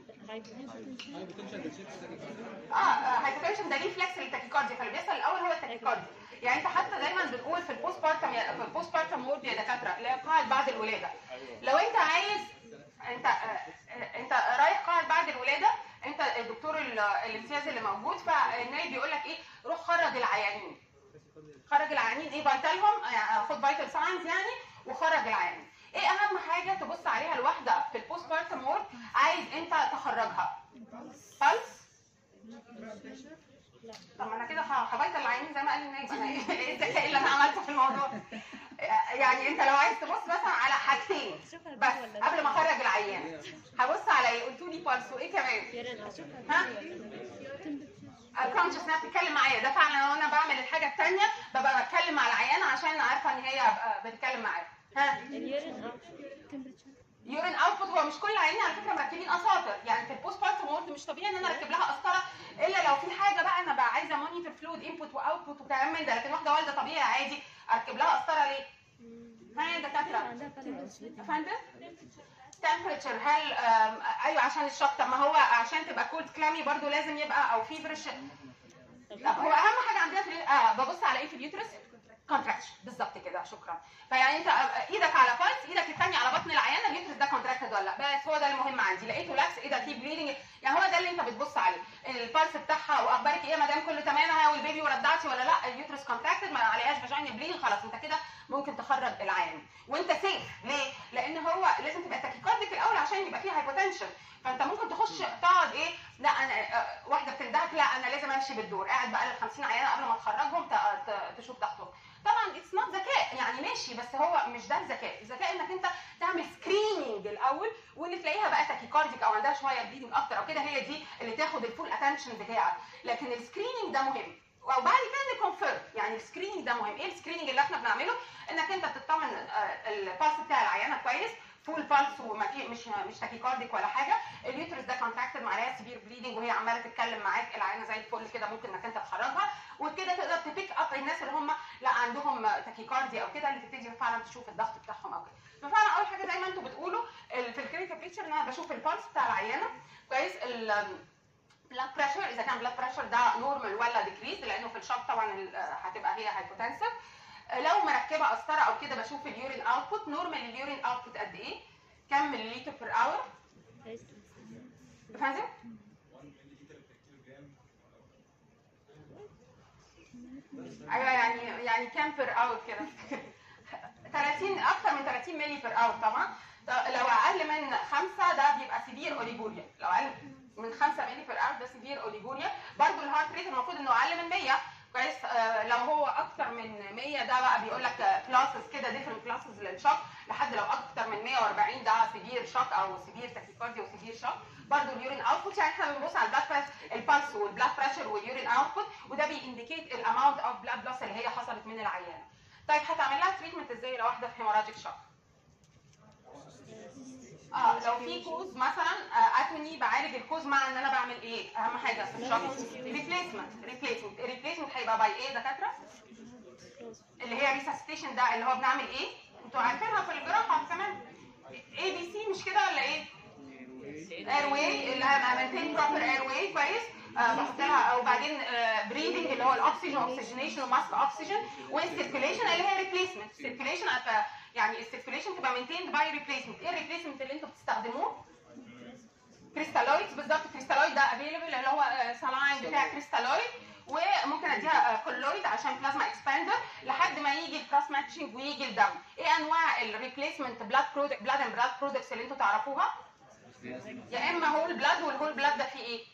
هايبوتنشن ده ريفلكس للتاكيكارديا، فاللي بيحصل الاول هو التاكيكارديا. يعني انت حتى دايما بنقول في البوست بارتم وورد يا دكاتره اللي هي قاعد بعد الولاده، لو انت عايز انت رايح قاعد بعد الولاده، انت الدكتور الامتياز اللي موجود فالنايب بيقول لك ايه؟ روح خرج العيانين. خرج العيانين ايه؟ فايتالهم، خد فايتال ساينز يعني، وخرج العيانين. ايه اهم حاجه تبص عليها الواحده في البوست بارتم وورد عايز انت تخرجها؟ بلس؟ طب ما انا كده هبيت العيانين زي ما قال الناس. ايه الذكاء اللي انا عملته في الموضوع؟ يعني انت لو عايز تبص مثلا على حاجتين بس قبل ما اخرج العيان، هبص على ايه؟ قلتوا لي بالس، وايه كمان؟ ها؟ الكونشس انها بتتكلم معايا، ده فعلا وانا بعمل الحاجه الثانيه ببقى بتكلم مع العيانه عشان عارفه ان هي بتتكلم معايا. ها؟ يورين اوتبوت. هو مش كل العيانين على فكره مركبين اساطر، يعني في البوست بارتم وورد مش طبيعي ان انا اركب لها قسطره الا لو في حاجه بقى انا بقى عايزه مونيتور فلويد انبوت واوتبوت وكلام من ده، لكن واحده والده طبيعي عادي اركب لها قسطره ليه؟ ها يا دكاتره؟ فندم؟ تمبريتشر، هل ايوه عشان الشوك. طب ما هو عشان تبقى كولد كلامي برضو لازم يبقى او فيفرش. طب هو اهم حاجه عندنا في ببص على ايه في اليوترس؟ كونتراكشن بالظبط كده، شكرا. فيعني انت ايدك على بالس، ايدك الثانيه على بطن العيانه، اليوترس ده كونتراكتد ولا لا، بس هو ده المهم عندي. لقيته لاكس، ايه ده في بليدنج، يعني هو ده اللي انت بتبص عليه، البالس بتاعها واخبارك ايه يا مدام، كله تمام ها والبيبي ورضعتي ولا لا، اليوترس كونتراكتد ما عليهاش فاجينا بليدنج، خلاص انت كده ممكن تخرج العيان وانت سيف. ليه؟ لان هو لازم تبقى تاكيكارديك الاول عشان يبقى فيه هايبوتنشن. فانت ممكن تخش تقعد ايه، لا انا واحده بتندهك، لا انا لازم امشي بالدور، قاعد بقى 50 عيانه قبل ما تخرجهم تشوف ضغطهم. طبعا اتس نوت ذكاء يعني ماشي، بس هو مش ده الذكاء. الذكاء انك انت تعمل سكريننج الاول، واللي تلاقيها بقى تاكيكارديك او عندها شويه بليدنج اكتر او كده، هي دي اللي تاخد الفول اتنشن بتاعك. لكن السكريننج ده مهم، وبعد كده نكونفيرم. يعني السكريننج ده مهم. ايه السكريننج اللي احنا بنعمله؟ انك انت تطمن البالس بتاع العيانه كويس، فول بالس وما في مش تاكيكارديك ولا حاجه، اليوترس ده كونتراكتد معاها سيفير بليدنج وهي عماله تتكلم معاك، العيانه زي الفل كده، ممكن انك انت تخرجها. وكده تقدر تبيك اب الناس اللي هم لا عندهم تاكيكارديا او كده، اللي تبتدي فعلا تشوف الضغط بتاعهم او كده. ففعلا اول حاجه زي ما انتم بتقولوا في الكلينيكال بيكتشر ان انا بشوف البالس بتاع العيانه كويس، بلاد بريشر اذا كان بلاد بريشر ده نورمال ولا ديكريز، لانه في الشوك طبعا هتبقى هي هايبوتنسيف. لو مركبه قسطره او كده بشوف اليورين اوتبوت، نورمال اليورين اوتبوت قد ايه، كم مليلتر بير اور. فاهم؟ ايوه يعني كام بير اور كده 30 اكتر من 30 مللي بير اور طبعا. لو اقل من 5 ده بيبقى سيفير اوليجوريا، لو اقل من 5 مللي بير اور ده سيفير اوليجوريا. برضو الهارت ريت المفروض انه اقل من 100 كويس. لو هو اكتر من 100 ده بقى بيقول لك كلاسز كده، ديفرنت كلاسز للشوك، لحد لو اكتر من 140 ده سيفير شوك او سيفير تاكيكارديا وسيفير شوك. برضو اليورين اوتبوت، يعني احنا بنبص على البلس والبلاد بريشر واليورين اوتبوت، وده بيindicate الاماونت اوف بلاد لوس اللي هي حصلت من العيانه. طيب هتعمل لها تريتمنت ازاي لو واحده في هيموراجيك شوك؟ لو في كوز مثلا اتوني بعالج الكوز، مع ان انا بعمل ايه؟ اهم حاجه في الشوك ريبليسمنت هيبقى باي ايه دكاتره؟ اللي هي ريساسيتيشن، ده اللي هو بنعمل ايه؟ انتوا عارفينها في الجراحه كمان، اي بي سي مش كده ولا ايه؟ اير واي، اللي مانتين بروبر اير واي كويس. بحط لها، وبعدين بريدنج اللي هو الاكسجين اوكسجينيشن وماسك اوكسجين، والسيركيليشن اللي هي ريبليسمنت. السيركيليشن يعني السيركيليشن تبقى مينتيند باي ريبليسمنت. ايه الريبليسمنت اللي انتوا بتستخدموه؟ كريستالويدز بالظبط. كريستالويد ده افيلبل، اللي هو سلاين بتاع كريستالويد، وممكن اديها كولويد عشان بلازما اكسباندر لحد ما يجي الكروس ماتشنج ويجي الدم. ايه انواع الريبليسمنت بلاد اند بلاد برودكتس اللي انتوا تعرفوها؟ يا اما هول بلاد، والهول بلاد ده فيه ايه؟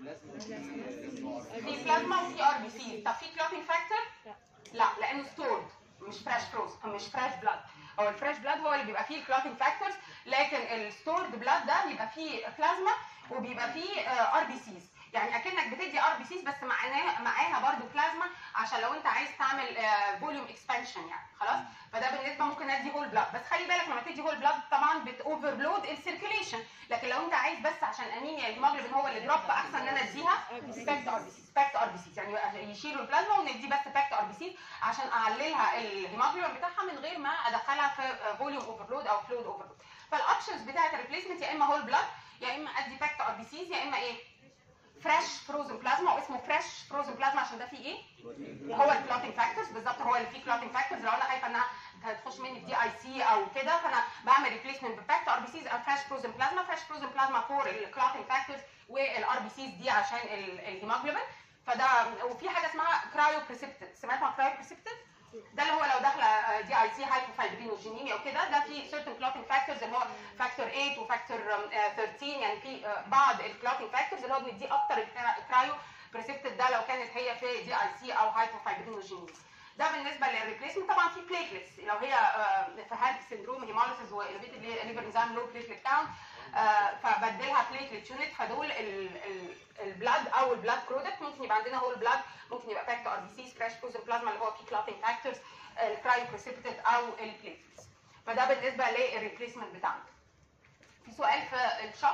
في بلازما وفي ار بي سي. طب في كلوتينج فاكتور؟ لا، لانه ستورد مش فريش مش فريش بلاد. هو الفريش بلاد هو اللي بيبقى فيه الكلوتينج فاكتورز، لكن الستورد بلاد ده بيبقى فيه بلازما وبيبقى فيه ار بي سيز. يعني اكنك بتدي ار بي سيز بس معاها برضو بلازما، عشان لو انت عايز تعمل فوليوم اكسبانشن يعني خلاص. فده بالنسبه ممكن ادي هول بلاد، بس خلي بالك لما تدي هول بلاد طبعا بتوفرلود السيركيليشن. لكن لو انت عايز بس عشان انيميا الهيموجلوبين هو اللي دروب، احسن ان انا اديها باكت ار بي سيز. باكت ار بي سيز يعني يشيلوا البلازما وندي بس باكت ار بي سيز عشان اعللها الهيموجلوبين بتاعها من غير ما ادخلها في فوليوم اوفرلود او فلويد اوفرلود. فالاوبشنز بتاعت الريبليسمنت يا اما هول بلاد، يا اما ادي باكت ار بي سيز، يا اما ايه؟ فريش فروزن بلازما. واسمه فريش فروزن بلازما عشان ده فيه ايه؟ هو الكلوتينج فاكتورز بالظبط، هو اللي فيه كلوتينج فاكتورز. لو انا خايفه انها هتخش مني في دي اي سي او كده، فانا بعمل ريبليسمنت بباكت ار بي سيز او فريش فروزن بلازما. فريش فروزن بلازما فور الكلوتينج فاكتورز، والار بي سيز دي عشان الهيموجلوبين. فده. وفي حاجه اسمها كرايو بريسبتد، سمعتوا عن كرايو بريسبتد؟ ده اللي هو لو داخله دي اي سي هايبوفايبرينوجينيميا وكده، ده في سيرتن كلوتينج فاكتورز اللي هو فاكتور 8 وفاكتور 13. يعني في بعض الكلوتينج فاكتورز اللي هو بنديه اكتر الكرايو بريسبتد ده لو كانت هي في دي اي سي او هايبوفايبرينوجينيميا. ده بالنسبه للريبليسمنت. طبعا في بليتلتس لو هي في هارت سندروم هيموليسيس واليفيتد ليفر انزيم لو بليتلت كاونت، فبدلها بليتلت يونت. فدول البلاد او البلاد برودكت ممكن يبقى عندنا هول بلاد، ممكن يبقى باكت ار بي سيز، فريش فروزن بلازما اللي هو فيه كلوتينج فاكتورز، الكرايو بريسبتد او البليتلتس. فده بالنسبه للريبليسمنت بتاعنا. في سؤال في الشوك؟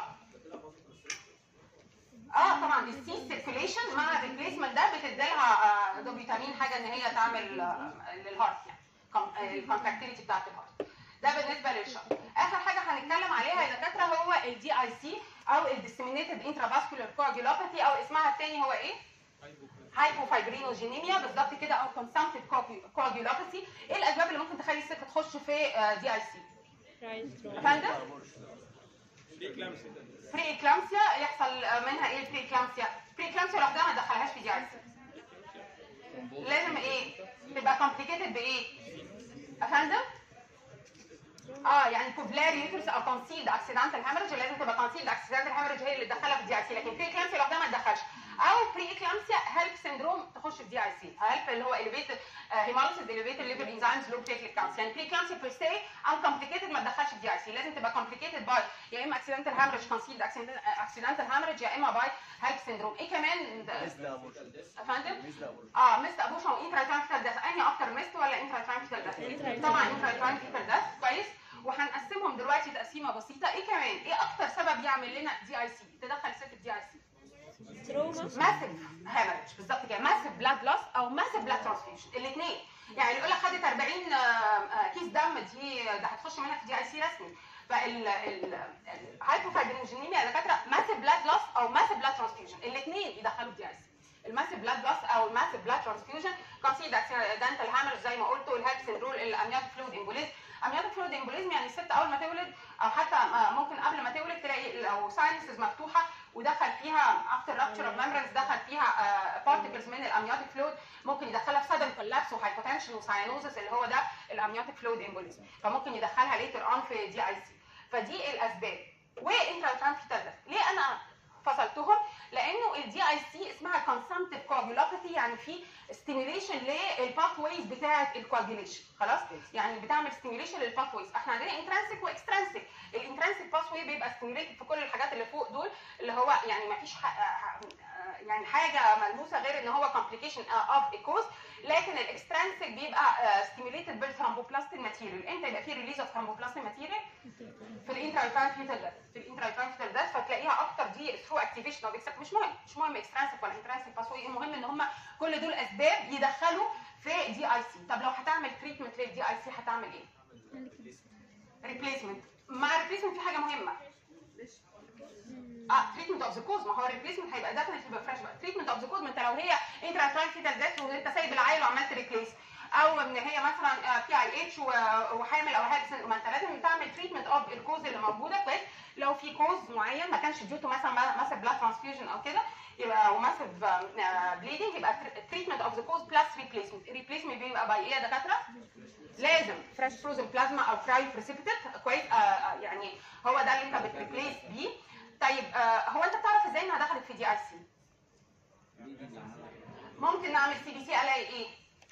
طبعا السي سيركيليشن مع الريبليسمنت ده بتديلها دوبيتامين، حاجه ان هي تعمل للهارت يعني الكونتراكتيليتي بتاعت الهارت. ده بالنسبه للشوك. اخر حاجه هنتكلم عليها يا دكاتره هو الدي اي سي او الديسيمينيتد انترافاسكولار كواجيولوباثي، او اسمها الثاني هو ايه؟ هايبوفايبرينوجينيميا بالظبط كده، او كونسامتيف كواجيولوباثي. ايه الاسباب اللي ممكن تخلي الست تخش في دي اي سي؟ فندم؟ بري اكلامسيا يحصل منها ايه البري اكلامسيا؟ بري اكلامسيا لوحدها ما تدخلهاش في دي اي سي. لازم ايه؟ تبقى كومبليكيتد بايه؟ افندم؟ يعني كوفلاري يوترس او كونسيلد اكسيدنتال هامرج، لازم تبقى كونسيلد اكسيدنتال هامرج هي اللي تدخلها في الدي اي سي، لكن بري اكلامسيا لوحدها ما تدخلش. او بري اكلامسيا هيلب سندروم تخش في دي اي سي. هيلب اللي هو اليفيتد هيموليسيس اليفيتد ليفر انزيمز لو بليتليت كاونتس. يعني بري اكلامسيا بير سي ان كومبليكيتد ما تدخلش في دي اي سي، لازم تبقى كومبليكيتد باي يا اما اكسيدنتال هامرج كونسيلد اكسيدنتال هامرج، يا اما باي هيلب سندروم. ايه كمان افندم؟ ميست ابوشن وانتراترانفيتال داث. انهي اكتر، ميست ولا انتراترانفيتال داث؟ طبعا انتراترانفيتال داث. كويس. وهنقسمهم دلوقتي تقسيمه بسيطه. ايه كمان؟ ايه اكتر سبب يعمل لنا دي اي سي، تدخل الست في دي اي سي؟ ماسيف هامرج بالظبط كده، ماسيف بلاد لوس او ماسيف بلاد ترانسفيوجن، الاثنين. يعني اللي يقول لك خدت 40 كيس دم دي ده هتخش منها في دي اي سي رسمي. فالهايبوفايبرينوجينيميا يا دكاتره ماسيف بلاد لوس او ماسيف بلاد ترانسفيوجن، الاثنين يدخلوا في دي اي سي. الماسيف بلاد لوس او الماسيف بلاد ترانسفيوجن كونسيد اكسيدنتال هامرج زي ما قلت، والهيلب سندروم الامنيوتيك فلويد امبوليزم. امنيوتيك فلويد امبوليزم يعني الست اول ما تولد او حتى ممكن قبل ما تولد تلاقي لو ساينسز مفتوحه ودخل فيها افتر رابتشر اوف ميمبرنز دخل فيها بارتكلز من الامنيوتيك فلويد، ممكن يدخلها في سادن كولابس وهايبوتنشن وساينوزس اللي هو ده الامنيوتيك فلويد امبوليزم، فممكن يدخلها ليتر اون في دي اي سي. فدي الاسباب. وانتراترانفيتال داث ليه انا فصلتهم؟ لانه الدي اي سي اسمها كونسامتيف كواجيولوباثي، يعني في ستيميوليشن للباث ويز بتاعه الكواجيوليشن. خلاص؟ يعني بتعمل ستيميوليشن للباث ويز. احنا عندنا انترانسيك واكسترانسيك. الانترانسيك باث واي بيبقى ستيميوليتد في كل الحاجات اللي فوق دول، اللي هو يعني ما فيش يعني حاجه ملموسه غير ان هو كومبليكيشن اوف ايكوز. لكن الاكسترانسيك بيبقى ستيميوليتد بالثرومبوبلاستين ماتيريال. امتى يبقى في ريليز اوف ثرومبوبلاستين ماتيريال؟ في الانتراترانفيتال داث. في الانتراترانفيتال داث فتلاقيها اكتر دي ثرو اكتيفيشن اوف مش مهم اكسترانسيك ولا انترانسيك باث واي، المهم ان هم كل دول اسباب يدخلوا في دي اي سي. طب لو هتعمل تريتمنت للدي اي سي هتعمل ايه؟ ريبليسمنت. مع ريبليسمنت في حاجه مهمه، تريتمنت اوف ذا كوز. ما هو الريبليسمنت هيبقى ديفنتلي يبقى فريش بقى. تريتمنت اوف ذا كوز، ما انت لو هي انتراترانفيتال داث وانت سايب العيل وعملت ريبليس، او ان هي مثلا بي اي اتش وحامل او حاجه، ما انت لازم تعمل تريتمنت اوف الكوز اللي موجوده. كويس. لو في كوز معين ما كانش ديوتو مثلا ماسيف بلاد ترانسفيوجن او كده يبقى وماسيف بليدنج، يبقى تريتمنت اوف ذا كوز بلس ريبليسمنت. الريبليسمنت بيبقى باي ايه يا دكاتره؟ لازم فريش فروزن بلازما او كرايو بريسيبيتد. كويس. يعني هو ده اللي انت بتريبليس بيه. طيب هو انت بتعرف ازاي انها دخلت في دي اي سي؟ ممكن نعمل سي بي سي الاقي ايه؟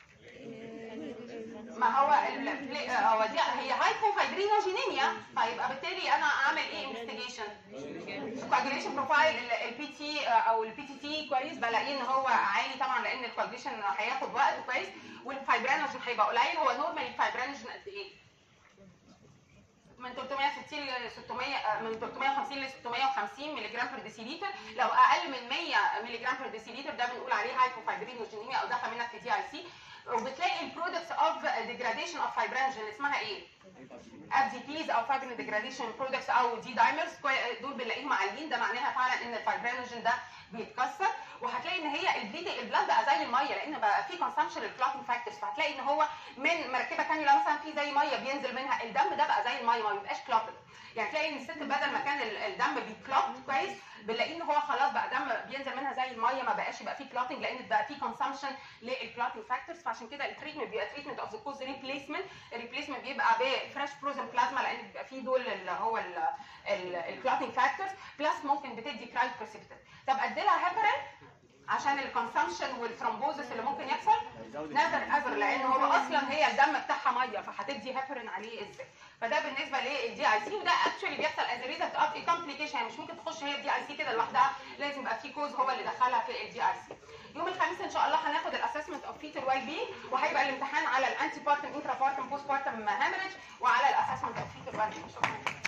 ما هو دي هي هايبوفايبرينوجينيميا، فيبقى بالتالي انا اعمل ايه انفستيجيشن؟ الكواجيوليشن بروفايل البي تي او البي تي تي. كويس. بلاقيه ان هو عالي طبعا لان الكواجيوليشن هياخد وقت. كويس. والفايبرينوجين هيبقى قليل. هو نورمال الفايبرينوجين قد ايه؟ من 360 ل 600، من 350 ل 650 ملي جرام بير ديسيليتر. لو اقل من 100 ملي جرام بير ديسيليتر ده بنقول عليه هايبوفايبرينوجينيميا او دخل منك في دي اي سي. وبتلاقي البرودكتس اوف ديجراديشن اوف فايبرينوجين اسمها ايه؟ اف دي بيز او فايبرين ديجراديشن برودكتس او دي دايمرز. دول بنلاقيهم عاليين، ده معناها فعلا ان الفايبرينوجين ده بيتكسر. وهتلاقي ان هي البلاد بقى زي الميه لان بقى في كونسامشن للكلوتنج فاكتورز، فهتلاقي ان هو من مركبه كانيولا مثلا في زي ميه بينزل منها الدم، ده بقى زي الميه ما بيبقاش كلوتد. يعني تلاقي ان الست بدل ما كان الدم بيكلوت كويس بنلاقيه ان هو خلاص بقى دم بينزل منها زي الميه، ما بقاش يبقى فيه كلوتنج لان بقى فيه كونسامشن للكلوتنج فاكتورز. فعشان كده التريتمنت بيبقى تريتمنت اوف ذا كوز ريبليسمنت. الريبليسمنت بيبقى بفريش فروزن بلازما لان بيبقى فيه دول اللي هو الكلوتنج فاكتورز بلس ممكن بتدي كرايو بريسيبيتد. طب ادي لها هيبرين عشان الكونسامشن والثرومبوزس اللي ممكن يحصل؟ نيفر ايفر، لان هو اصلا هي الدم بتاعها ميه فهتدي هيبرين عليه ازاي؟ فده بالنسبه للدي اي سي. وده اكشولي بيحصل از ريزلت اوف اي كومبليكيشن، يعني مش ممكن تخش هي الدي اي سي كده لوحدها، لازم يبقى في كوز هو اللي دخلها في الدي اي سي. يوم الخميس ان شاء الله هناخد الاسسمنت اوف فيتال ويل بينج، وهيبقى الامتحان على الانتي بارتم انترا بارتم بوست بارتم هامرج وعلى الاسسمنت اوف فيتال ويل بينج. شكرا.